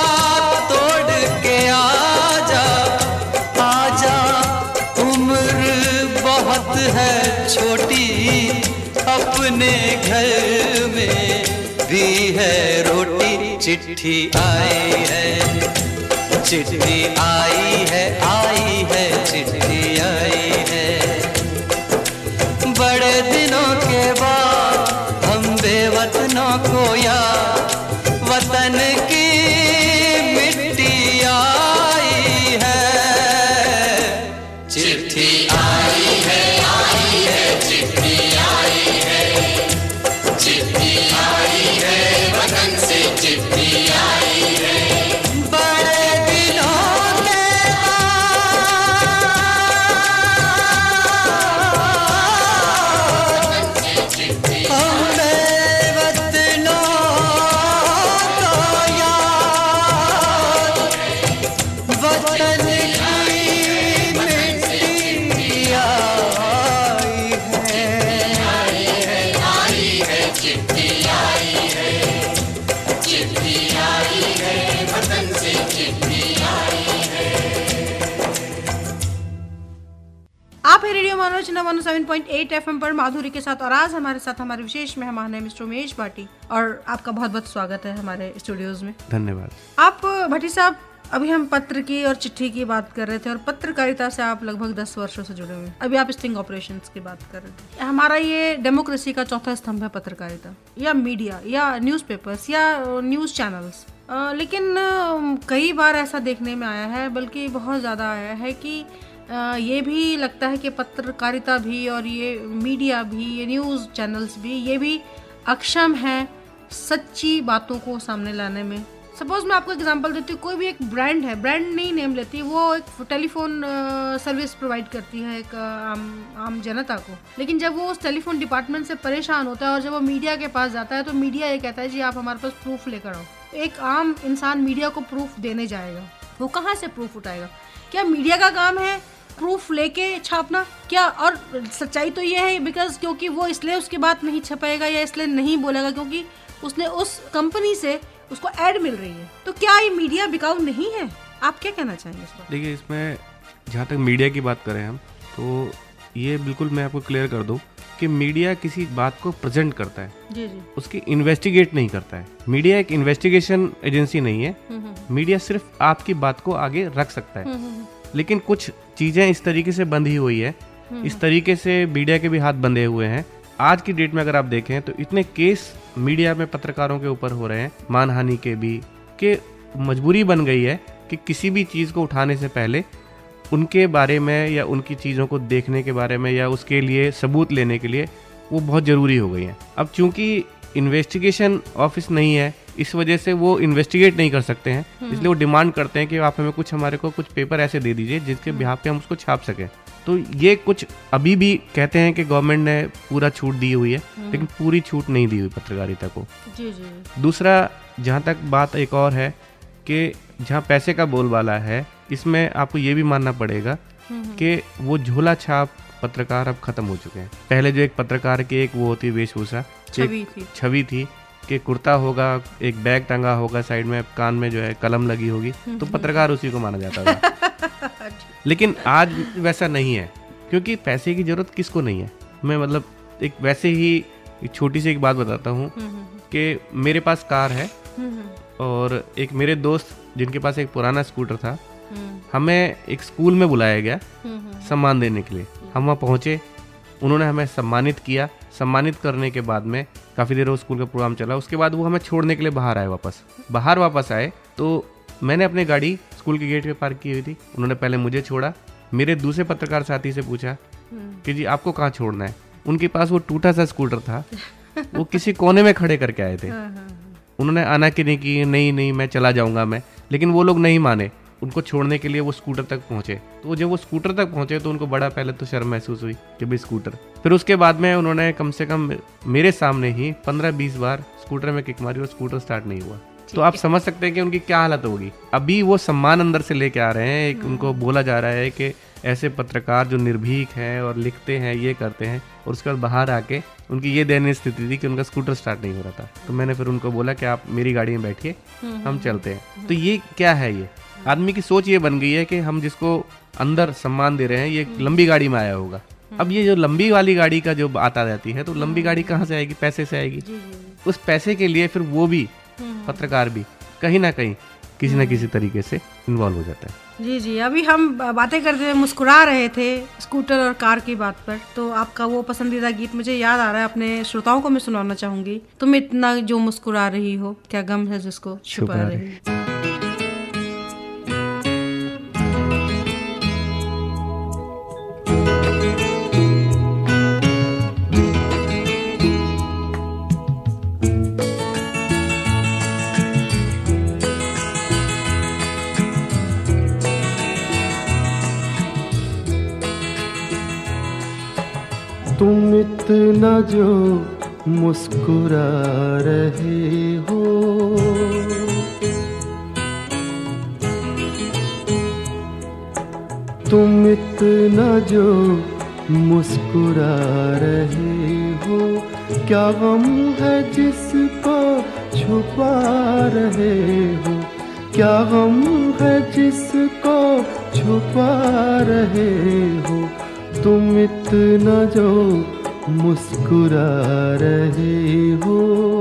है छोटी, अपने घर में भी है रोटी। चिट्ठी आई है, चिट्ठी आई है, आई है, चिट्ठी आई है। बड़े दिनों के बाद हम बेवतनों को याद, वतन की मिट्टी आई है। चिट्ठी आई है, चिट्ठी आई है, बड़े दिनों के बाद हमें वतनों को याद, वतन की मिट्टी आई है, आई है, चिट्ठी आई है, चिट्ठी आई है, वतन से चिट्ठी आई है। आप है radio Manoranjan one O seven point eight FM पर माधुरी के साथ, और आज हमारे साथ हमारे विशेष मेहमान है मिस्टर उमेश भाटी, और आपका बहुत बहुत स्वागत है हमारे स्टूडियोज में। धन्यवाद। आप भाटी साहब, अभी हम पत्र की और चिट्ठी की बात कर रहे थे, और पत्रकारिता से आप लगभग दस वर्षों से जुड़े हुए हैं। अभी आप स्टिंग ऑपरेशंस की बात कर रहे थे। हमारा ये डेमोक्रेसी का चौथा स्तंभ है पत्रकारिता, या मीडिया, या न्यूज़पेपर्स, या न्यूज़ चैनल्स। आ, लेकिन आ, कई बार ऐसा देखने में आया है, बल्कि बहुत ज़्यादा आया है कि आ, ये भी लगता है कि पत्रकारिता भी, और ये मीडिया भी, ये न्यूज़ चैनल्स भी, ये भी अक्षम है सच्ची बातों को सामने लाने में। सपोज मैं आपको एग्जांपल देती हूँ, कोई भी एक ब्रांड है, ब्रांड नहीं नेम लेती, वो एक टेलीफोन सर्विस प्रोवाइड करती है एक आम आम जनता को, लेकिन जब वो उस टेलीफोन डिपार्टमेंट से परेशान होता है और जब वो मीडिया के पास जाता है, तो मीडिया ये कहता है जी आप हमारे पास प्रूफ लेकर आओ। एक आम इंसान मीडिया को प्रूफ देने जाएगा, वो कहाँ से प्रूफ उठाएगा? क्या मीडिया का काम है प्रूफ लेके छापना? क्या? और सच्चाई तो ये है, बिकॉज क्योंकि वो इसलिए उसकी बात नहीं छपाएगा या इसलिए नहीं बोलेगा क्योंकि उसने उस कंपनी से उसको ऐड मिल रही है। तो क्या ये मीडिया बिकाऊ नहीं है? आप क्या कहना चाहेंगे इस बात? देखिए, इसमें जहाँ तक मीडिया की बात करें हम, तो ये बिल्कुल मैं आपको क्लियर कर दूं कि मीडिया किसी बात को प्रेजेंट करता है, जी जी, उसकी इन्वेस्टिगेट नहीं करता है। मीडिया एक इन्वेस्टिगेशन एजेंसी नहीं है। मीडिया सिर्फ आपकी बात को आगे रख सकता है, लेकिन कुछ चीजें इस तरीके से बंधी हुई है, इस तरीके से मीडिया के भी हाथ बंधे हुए हैं। आज की डेट में अगर आप देखें तो इतने केस मीडिया में पत्रकारों के ऊपर हो रहे हैं, मानहानि के भी, कि मजबूरी बन गई है कि किसी भी चीज़ को उठाने से पहले उनके बारे में या उनकी चीज़ों को देखने के बारे में या उसके लिए सबूत लेने के लिए वो बहुत ज़रूरी हो गई हैं। अब चूंकि इन्वेस्टिगेशन ऑफिस नहीं है, इस वजह से वो इन्वेस्टिगेट नहीं कर सकते हैं, इसलिए वो डिमांड करते हैं कि आप हमें कुछ हमारे को कुछ पेपर ऐसे दे दीजिए जिसके बिहाफ पे हम उसको छाप सकें। तो ये कुछ अभी भी कहते हैं कि गवर्नमेंट ने पूरा छूट दी हुई है, लेकिन पूरी छूट नहीं दी हुई पत्रकारिता को। जी जी। दूसरा, जहाँ तक बात एक और है कि जहाँ पैसे का बोलबाला है, इसमें आपको ये भी मानना पड़ेगा कि वो झोला छाप पत्रकार अब खत्म हो चुके हैं। पहले जो एक पत्रकार की एक वो होती वेशभूषा, छवि थी छवि थी कि कुर्ता होगा, एक बैग टंगा होगा, साइड में कान में जो है कलम लगी होगी, तो पत्रकार उसी को माना जाता था। लेकिन आज वैसा नहीं है, क्योंकि पैसे की जरूरत किसको नहीं है। मैं मतलब एक वैसे ही एक छोटी सी एक बात बताता हूँ कि मेरे पास कार है और एक मेरे दोस्त जिनके पास एक पुराना स्कूटर था, हमें एक स्कूल में बुलाया गया सम्मान देने के लिए। हम वहाँ पहुँचे, उन्होंने हमें सम्मानित किया। सम्मानित करने के बाद में काफ़ी देर वो स्कूल का प्रोग्राम चला, उसके बाद वो हमें छोड़ने के लिए बाहर आए। वापस बाहर वापस आए तो मैंने अपनी गाड़ी स्कूल के गेट पे पार्क की हुई थी। उन्होंने पहले मुझे छोड़ा, मेरे दूसरे पत्रकार साथी से पूछा कि जी आपको कहाँ छोड़ना है। उनके पास वो टूटा सा स्कूटर था, वो किसी कोने में खड़े करके आए थे। उन्होंने आना कि नहीं की नहीं नहीं मैं चला जाऊंगा मैं, लेकिन वो लोग नहीं माने। उनको छोड़ने के लिए वो स्कूटर तक पहुंचे। तो जब वो स्कूटर तक पहुंचे तो उनको बड़ा पहले तो शर्म महसूस हुई कि भाई स्कूटर। फिर उसके बाद में उन्होंने कम से कम मेरे सामने ही पंद्रह बीस बार स्कूटर में किक मारी और स्कूटर स्टार्ट नहीं हुआ। तो आप समझ सकते हैं कि उनकी क्या हालत होगी। अभी वो सम्मान अंदर से लेके आ रहे हैं। एक उनको बोला जा रहा है कि ऐसे पत्रकार जो निर्भीक हैं और लिखते हैं, ये करते हैं, और उसके बाद बाहर आके उनकी ये दयनीय स्थिति थी कि उनका स्कूटर स्टार्ट नहीं हो रहा था। तो मैंने फिर उनको बोला कि आप मेरी गाड़ी में बैठिए, हम चलते हैं। तो ये क्या है, ये आदमी की सोच ये बन गई है कि हम जिसको अंदर सम्मान दे रहे हैं ये लंबी गाड़ी में आया होगा। अब ये जो लंबी वाली गाड़ी का जो बात आ जाती है, तो लंबी गाड़ी कहाँ से आएगी? पैसे से आएगी। उस पैसे के लिए फिर वो भी पत्रकार भी कहीं ना कहीं किसी ना किसी तरीके से इन्वॉल्व हो जाता है। जी जी। अभी हम बातें करते हुए मुस्कुरा रहे थे स्कूटर और कार की बात पर, तो आपका वो पसंदीदा गीत मुझे याद आ रहा है, अपने श्रोताओं को मैं सुनाना चाहूंगी। तुम इतना जो मुस्कुरा रही हो, क्या गम है जिसको छुपा रही। तुम इतना जो मुस्कुरा रहे हो, तुम इतना जो मुस्कुरा रहे हो, क्या गम है जिसको छुपा रहे हो, क्या गम है जिसको छुपा रहे हो, तुम इतना जो मुस्कुरा रहे हो।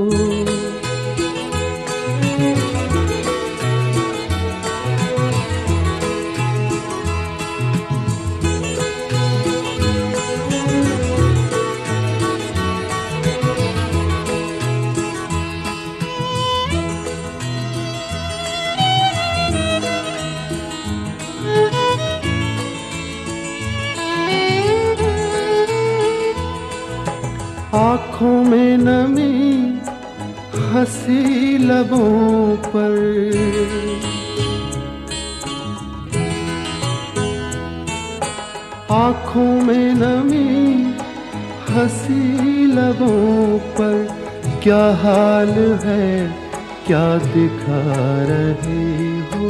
आँखों में नमी हंसी लबों पर, आँखों में नमी हंसी लबों पर, क्या हाल है क्या दिखा रहे हो,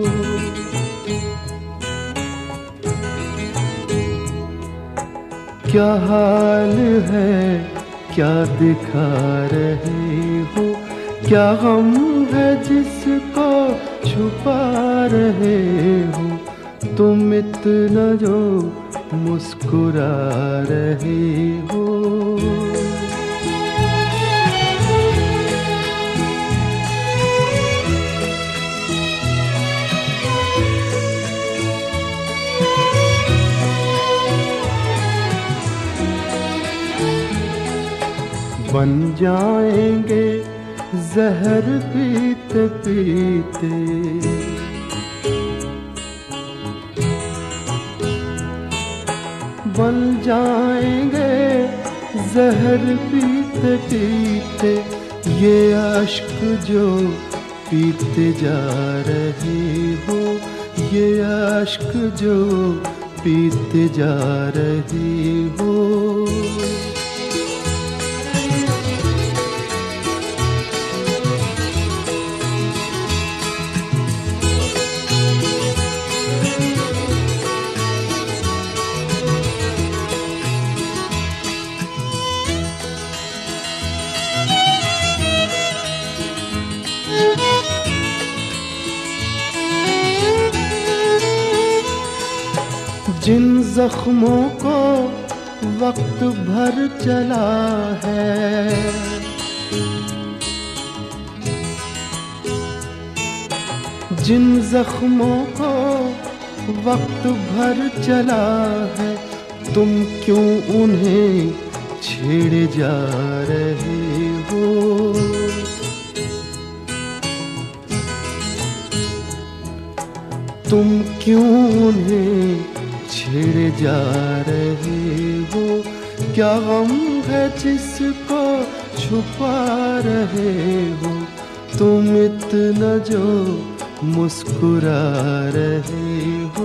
क्या हाल है क्या दिखा रहे हो, क्या गम है जिसको छुपा रहे हो, तुम इतना जो मुस्कुरा रहे हो। बन जाएंगे जहर पीते पीते। बन जाएंगे जहर पीते पीते ये अश्क जो पीते जा रहे हो, ये अश्क जो पीते जा रहे हो। जिन जख्मों को वक्त भर चला है, जिन जख्मों को वक्त भर चला है, तुम क्यों उन्हें छेड़े जा रहे हो। तुम क्यों उन्हें छेड़े जा रहे हो। क्या गम है जिसको छुपा रहे हो, तुम इतना जो मुस्कुरा रहे हो।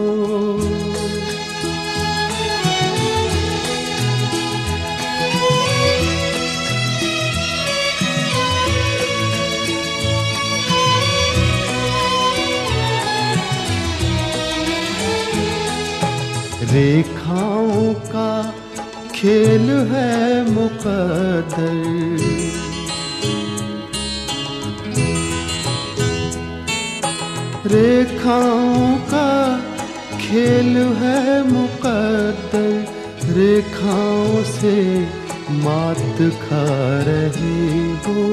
रेखाओं का खेल है मुकद्दर, रेखाओं का खेल है मुकद्दर। रेखाओं से मात खा रहे हो।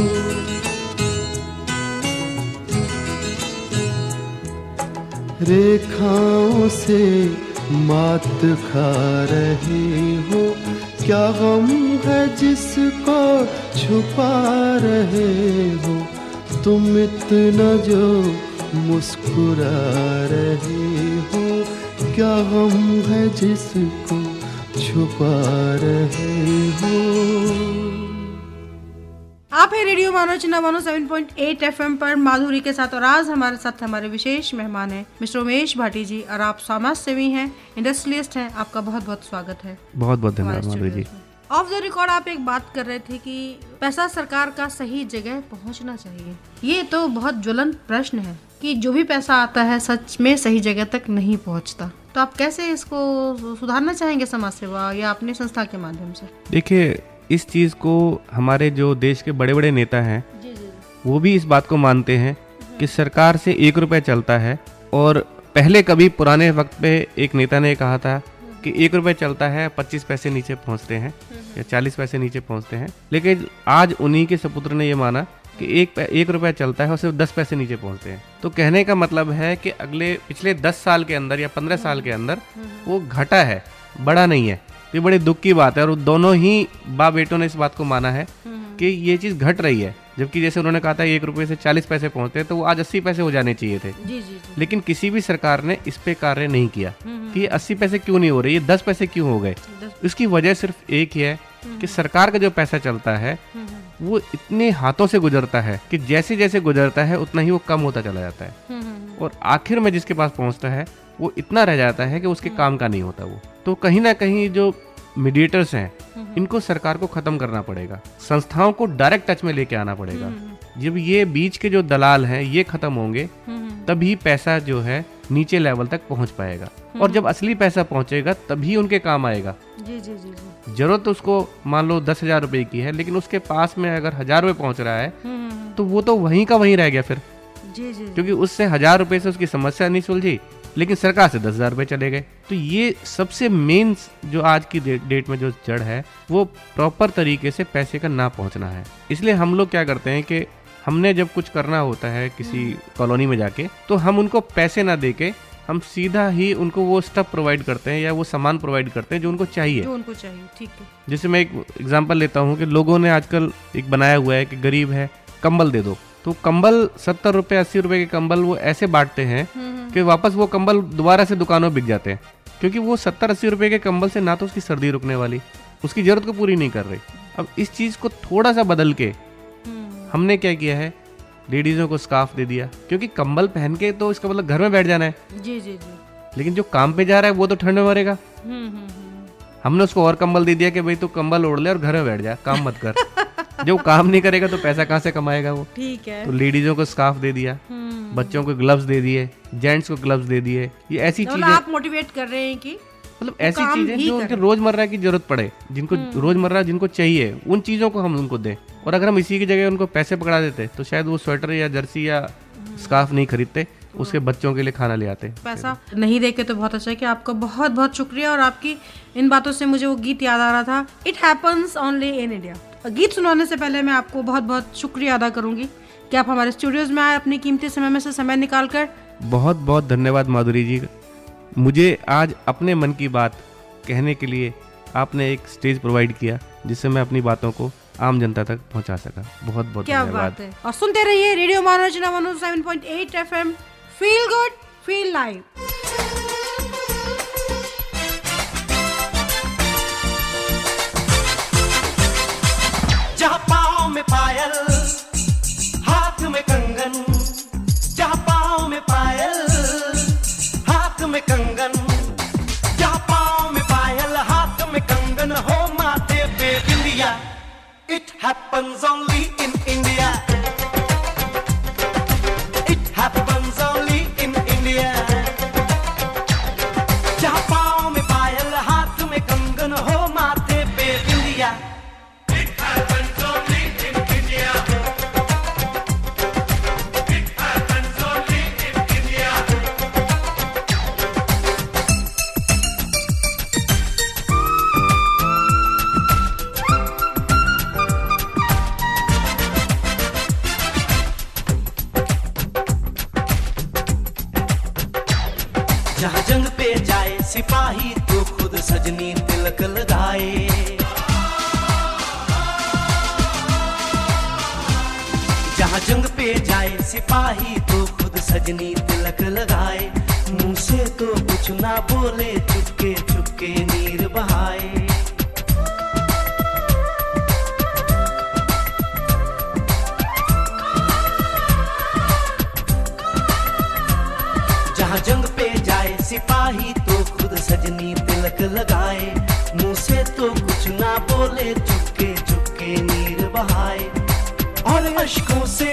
रेखाओं से मात खा रहे हो। क्या गम है जिसको छुपा रहे हो, तुम इतना जो मुस्कुरा रहे हो। क्या गम है जिसको छुपा रहे हो। आप है रेडियो मानो चिन्ना मानो सेवन पॉइंट एट एफएम पर माधुरी के साथ, और आज हमारे साथ हमारे विशेष मेहमान हैं मिस्टर उमेश भाटी जी, और आप समाज सेवी हैं, इंडस्ट्रियलिस्ट हैं। आपका बहुत बहुत स्वागत है। बहुत बहुत धन्यवाद Madhuri ji. Off the record आप एक बात कर रहे थे कि पैसा सरकार का सही जगह पहुंचना चाहिए। ये तो बहुत ज्वलंत प्रश्न है कि जो भी पैसा आता है सच में सही जगह तक नहीं पहुंचता, तो आप कैसे इसको सुधारना चाहेंगे समाज सेवा या अपनी संस्था के माध्यम से? देखिए, इस चीज़ को हमारे जो देश के बड़े बड़े नेता हैं जी जी। वो भी इस बात को मानते हैं कि सरकार से एक रुपये चलता है। और पहले कभी पुराने वक्त पे एक नेता ने कहा था कि एक रुपये चलता है, पच्चीस पैसे नीचे पहुंचते हैं या चालीस पैसे नीचे पहुंचते हैं। लेकिन आज उन्हीं के सपुत्र ने ये माना कि एक एक रुपया चलता है और सिर्फ दस पैसे नीचे पहुंचते हैं। तो कहने का मतलब है कि अगले पिछले दस साल के अंदर या पंद्रह साल के अंदर वो घटा है, बड़ा नहीं है। ये बड़े दुख की बात है। और दोनों ही बाप बेटों ने इस बात को माना है कि ये चीज़ घट रही है। जबकि जैसे उन्होंने कहा था एक रुपये से चालीस पैसे पहुंचते हैं, तो वो आज अस्सी पैसे हो जाने चाहिए थे। जी, जी, जी। लेकिन किसी भी सरकार ने इस पे कार्य नहीं किया कि ये अस्सी पैसे क्यों नहीं हो रहे, ये दस पैसे क्यों हो गए। इसकी वजह सिर्फ एक ही है कि सरकार का जो पैसा चलता है वो इतने हाथों से गुजरता है कि जैसे जैसे गुजरता है उतना ही वो कम होता चला जाता है, और आखिर में जिसके पास पहुंचता है वो इतना रह जाता है कि उसके काम का नहीं होता वो। तो कहीं ना कहीं जो मीडिएटर्स हैं, इनको सरकार को खत्म करना पड़ेगा, संस्थाओं को डायरेक्ट टच में लेके आना पड़ेगा। जब ये बीच के जो दलाल हैं ये खत्म होंगे, तभी पैसा जो है नीचे लेवल तक पहुंच पाएगा, और जब असली पैसा पहुंचेगा तभी उनके काम आएगा। जी जी जी जी। जरूरत तो उसको मान लो दस हजार रुपए की है, लेकिन उसके पास में अगर हजार रुपए पहुंच रहा है तो वो तो वहीं का वहीं रह गया फिर। जी जी। क्योंकि उससे हजार रुपए से उसकी समस्या नहीं सुलझी, लेकिन सरकार से दस हजार रुपए चले गए। तो ये सबसे मेन जो आज की डेट में जो जड़ है वो प्रॉपर तरीके से पैसे का ना पहुंचना है। इसलिए हम लोग क्या करते हैं कि हमने जब कुछ करना होता है किसी कॉलोनी में जाके, तो हम उनको पैसे ना देके हम सीधा ही उनको वो स्टफ प्रोवाइड करते हैं या वो सामान प्रोवाइड करते हैं जो उनको चाहिए जो उनको चाहिए। ठीक है। जैसे मैं एक एग्जांपल लेता हूँ कि लोगों ने आजकल एक बनाया हुआ है कि गरीब है कंबल दे दो, तो कंबल सत्तर रुपए अस्सी रुपए के कंबल वो ऐसे बांटते हैं कि वापस वो कंबल दोबारा से दुकानों में बिक जाते हैं, क्योंकि वो सत्तर अस्सी रुपए के कंबल से ना तो उसकी सर्दी रुकने वाली, उसकी जरूरत को पूरी नहीं कर रही। अब इस चीज को थोड़ा सा बदल के हमने क्या किया है, लेडीजों को स्कार्फ दे दिया, क्योंकि कंबल पहन के तो इसका मतलब घर में बैठ जाना है। जी जी जी। लेकिन जो काम पे जा रहा है वो तो ठंड में मरेगा। हमने उसको और कंबल दे दिया कि भाई तू कंबल ओढ़ ले और घर में बैठ जा, काम मत कर। जो काम नहीं करेगा तो पैसा कहाँ से कमाएगा वो। ठीक है। तो लेडीजों को स्कार्फ दे दिया, बच्चों को ग्लव्स दे दिए, जेंट्स को ग्लव्स दे दिए। ये ऐसी चीजें आप मोटिवेट कर रहे हैं कि मतलब ऐसी चीजें जो उनके रोजमर्रा की जरूरत पड़े, जिनको रोजमर्रा जिनको चाहिए, उन चीजों को हम उनको दें। और अगर हम इसी की जगह उनको पैसे पकड़ा देते तो शायद वो स्वेटर या जर्सी या स्कार्फ नहीं खरीदते, उसके बच्चों के लिए खाना ले आते। पैसा नहीं देके तो बहुत अच्छा है कि आपका बहुत बहुत शुक्रिया। और आपकी इन बातों से मुझे वो गीत याद आ रहा था, it happens only in India. गीत सुनाने से पहले मैं आपको बहुत बहुत शुक्रिया अदा करूंगी कि आप हमारे स्टूडियोज में आए, अपनी कीमती समय में से समय निकाल कर। बहुत बहुत धन्यवाद माधुरी जी, मुझे आज अपने मन की बात कहने के लिए आपने एक स्टेज प्रोवाइड किया जिससे मैं अपनी बातों को आम जनता तक पहुंचा सका। बहुत बहुत क्या धन्यवाद। बात है। और सुनते रहिए radio Manoranjan one O seven point eight F M. Feel good feel live. जहाँ पाँव में पायल, हाथ में कंगन, जहाँ पाँव में पायल, हाथ में कंगन, जहाँ पाँव में पायल, हाथ में कंगन, हो माथे पे बिंदिया। It happens only in India. It happens only in India. जहाँ पाँव में पायल, हाथ में कंगन, हो माथे पे बिंदिया। It happens only in India. It happens only in India. जहाँ जंग पे जाए सिपाही तो खुद सजनी तिलक लगाए। जहाँ जंग पे जाए सिपाही तो खुद सजनी तिलक लगाए। मुंह से तो कुछ ना बोले, चुपके चुपके नीर बहाए। जहाँ जंग पे जाए सिपाही तो खुद सजनी तिलक लगाए। मुंह से तो कुछ ना बोले, चुपके चुपके नीर बहाए। और अश्कों से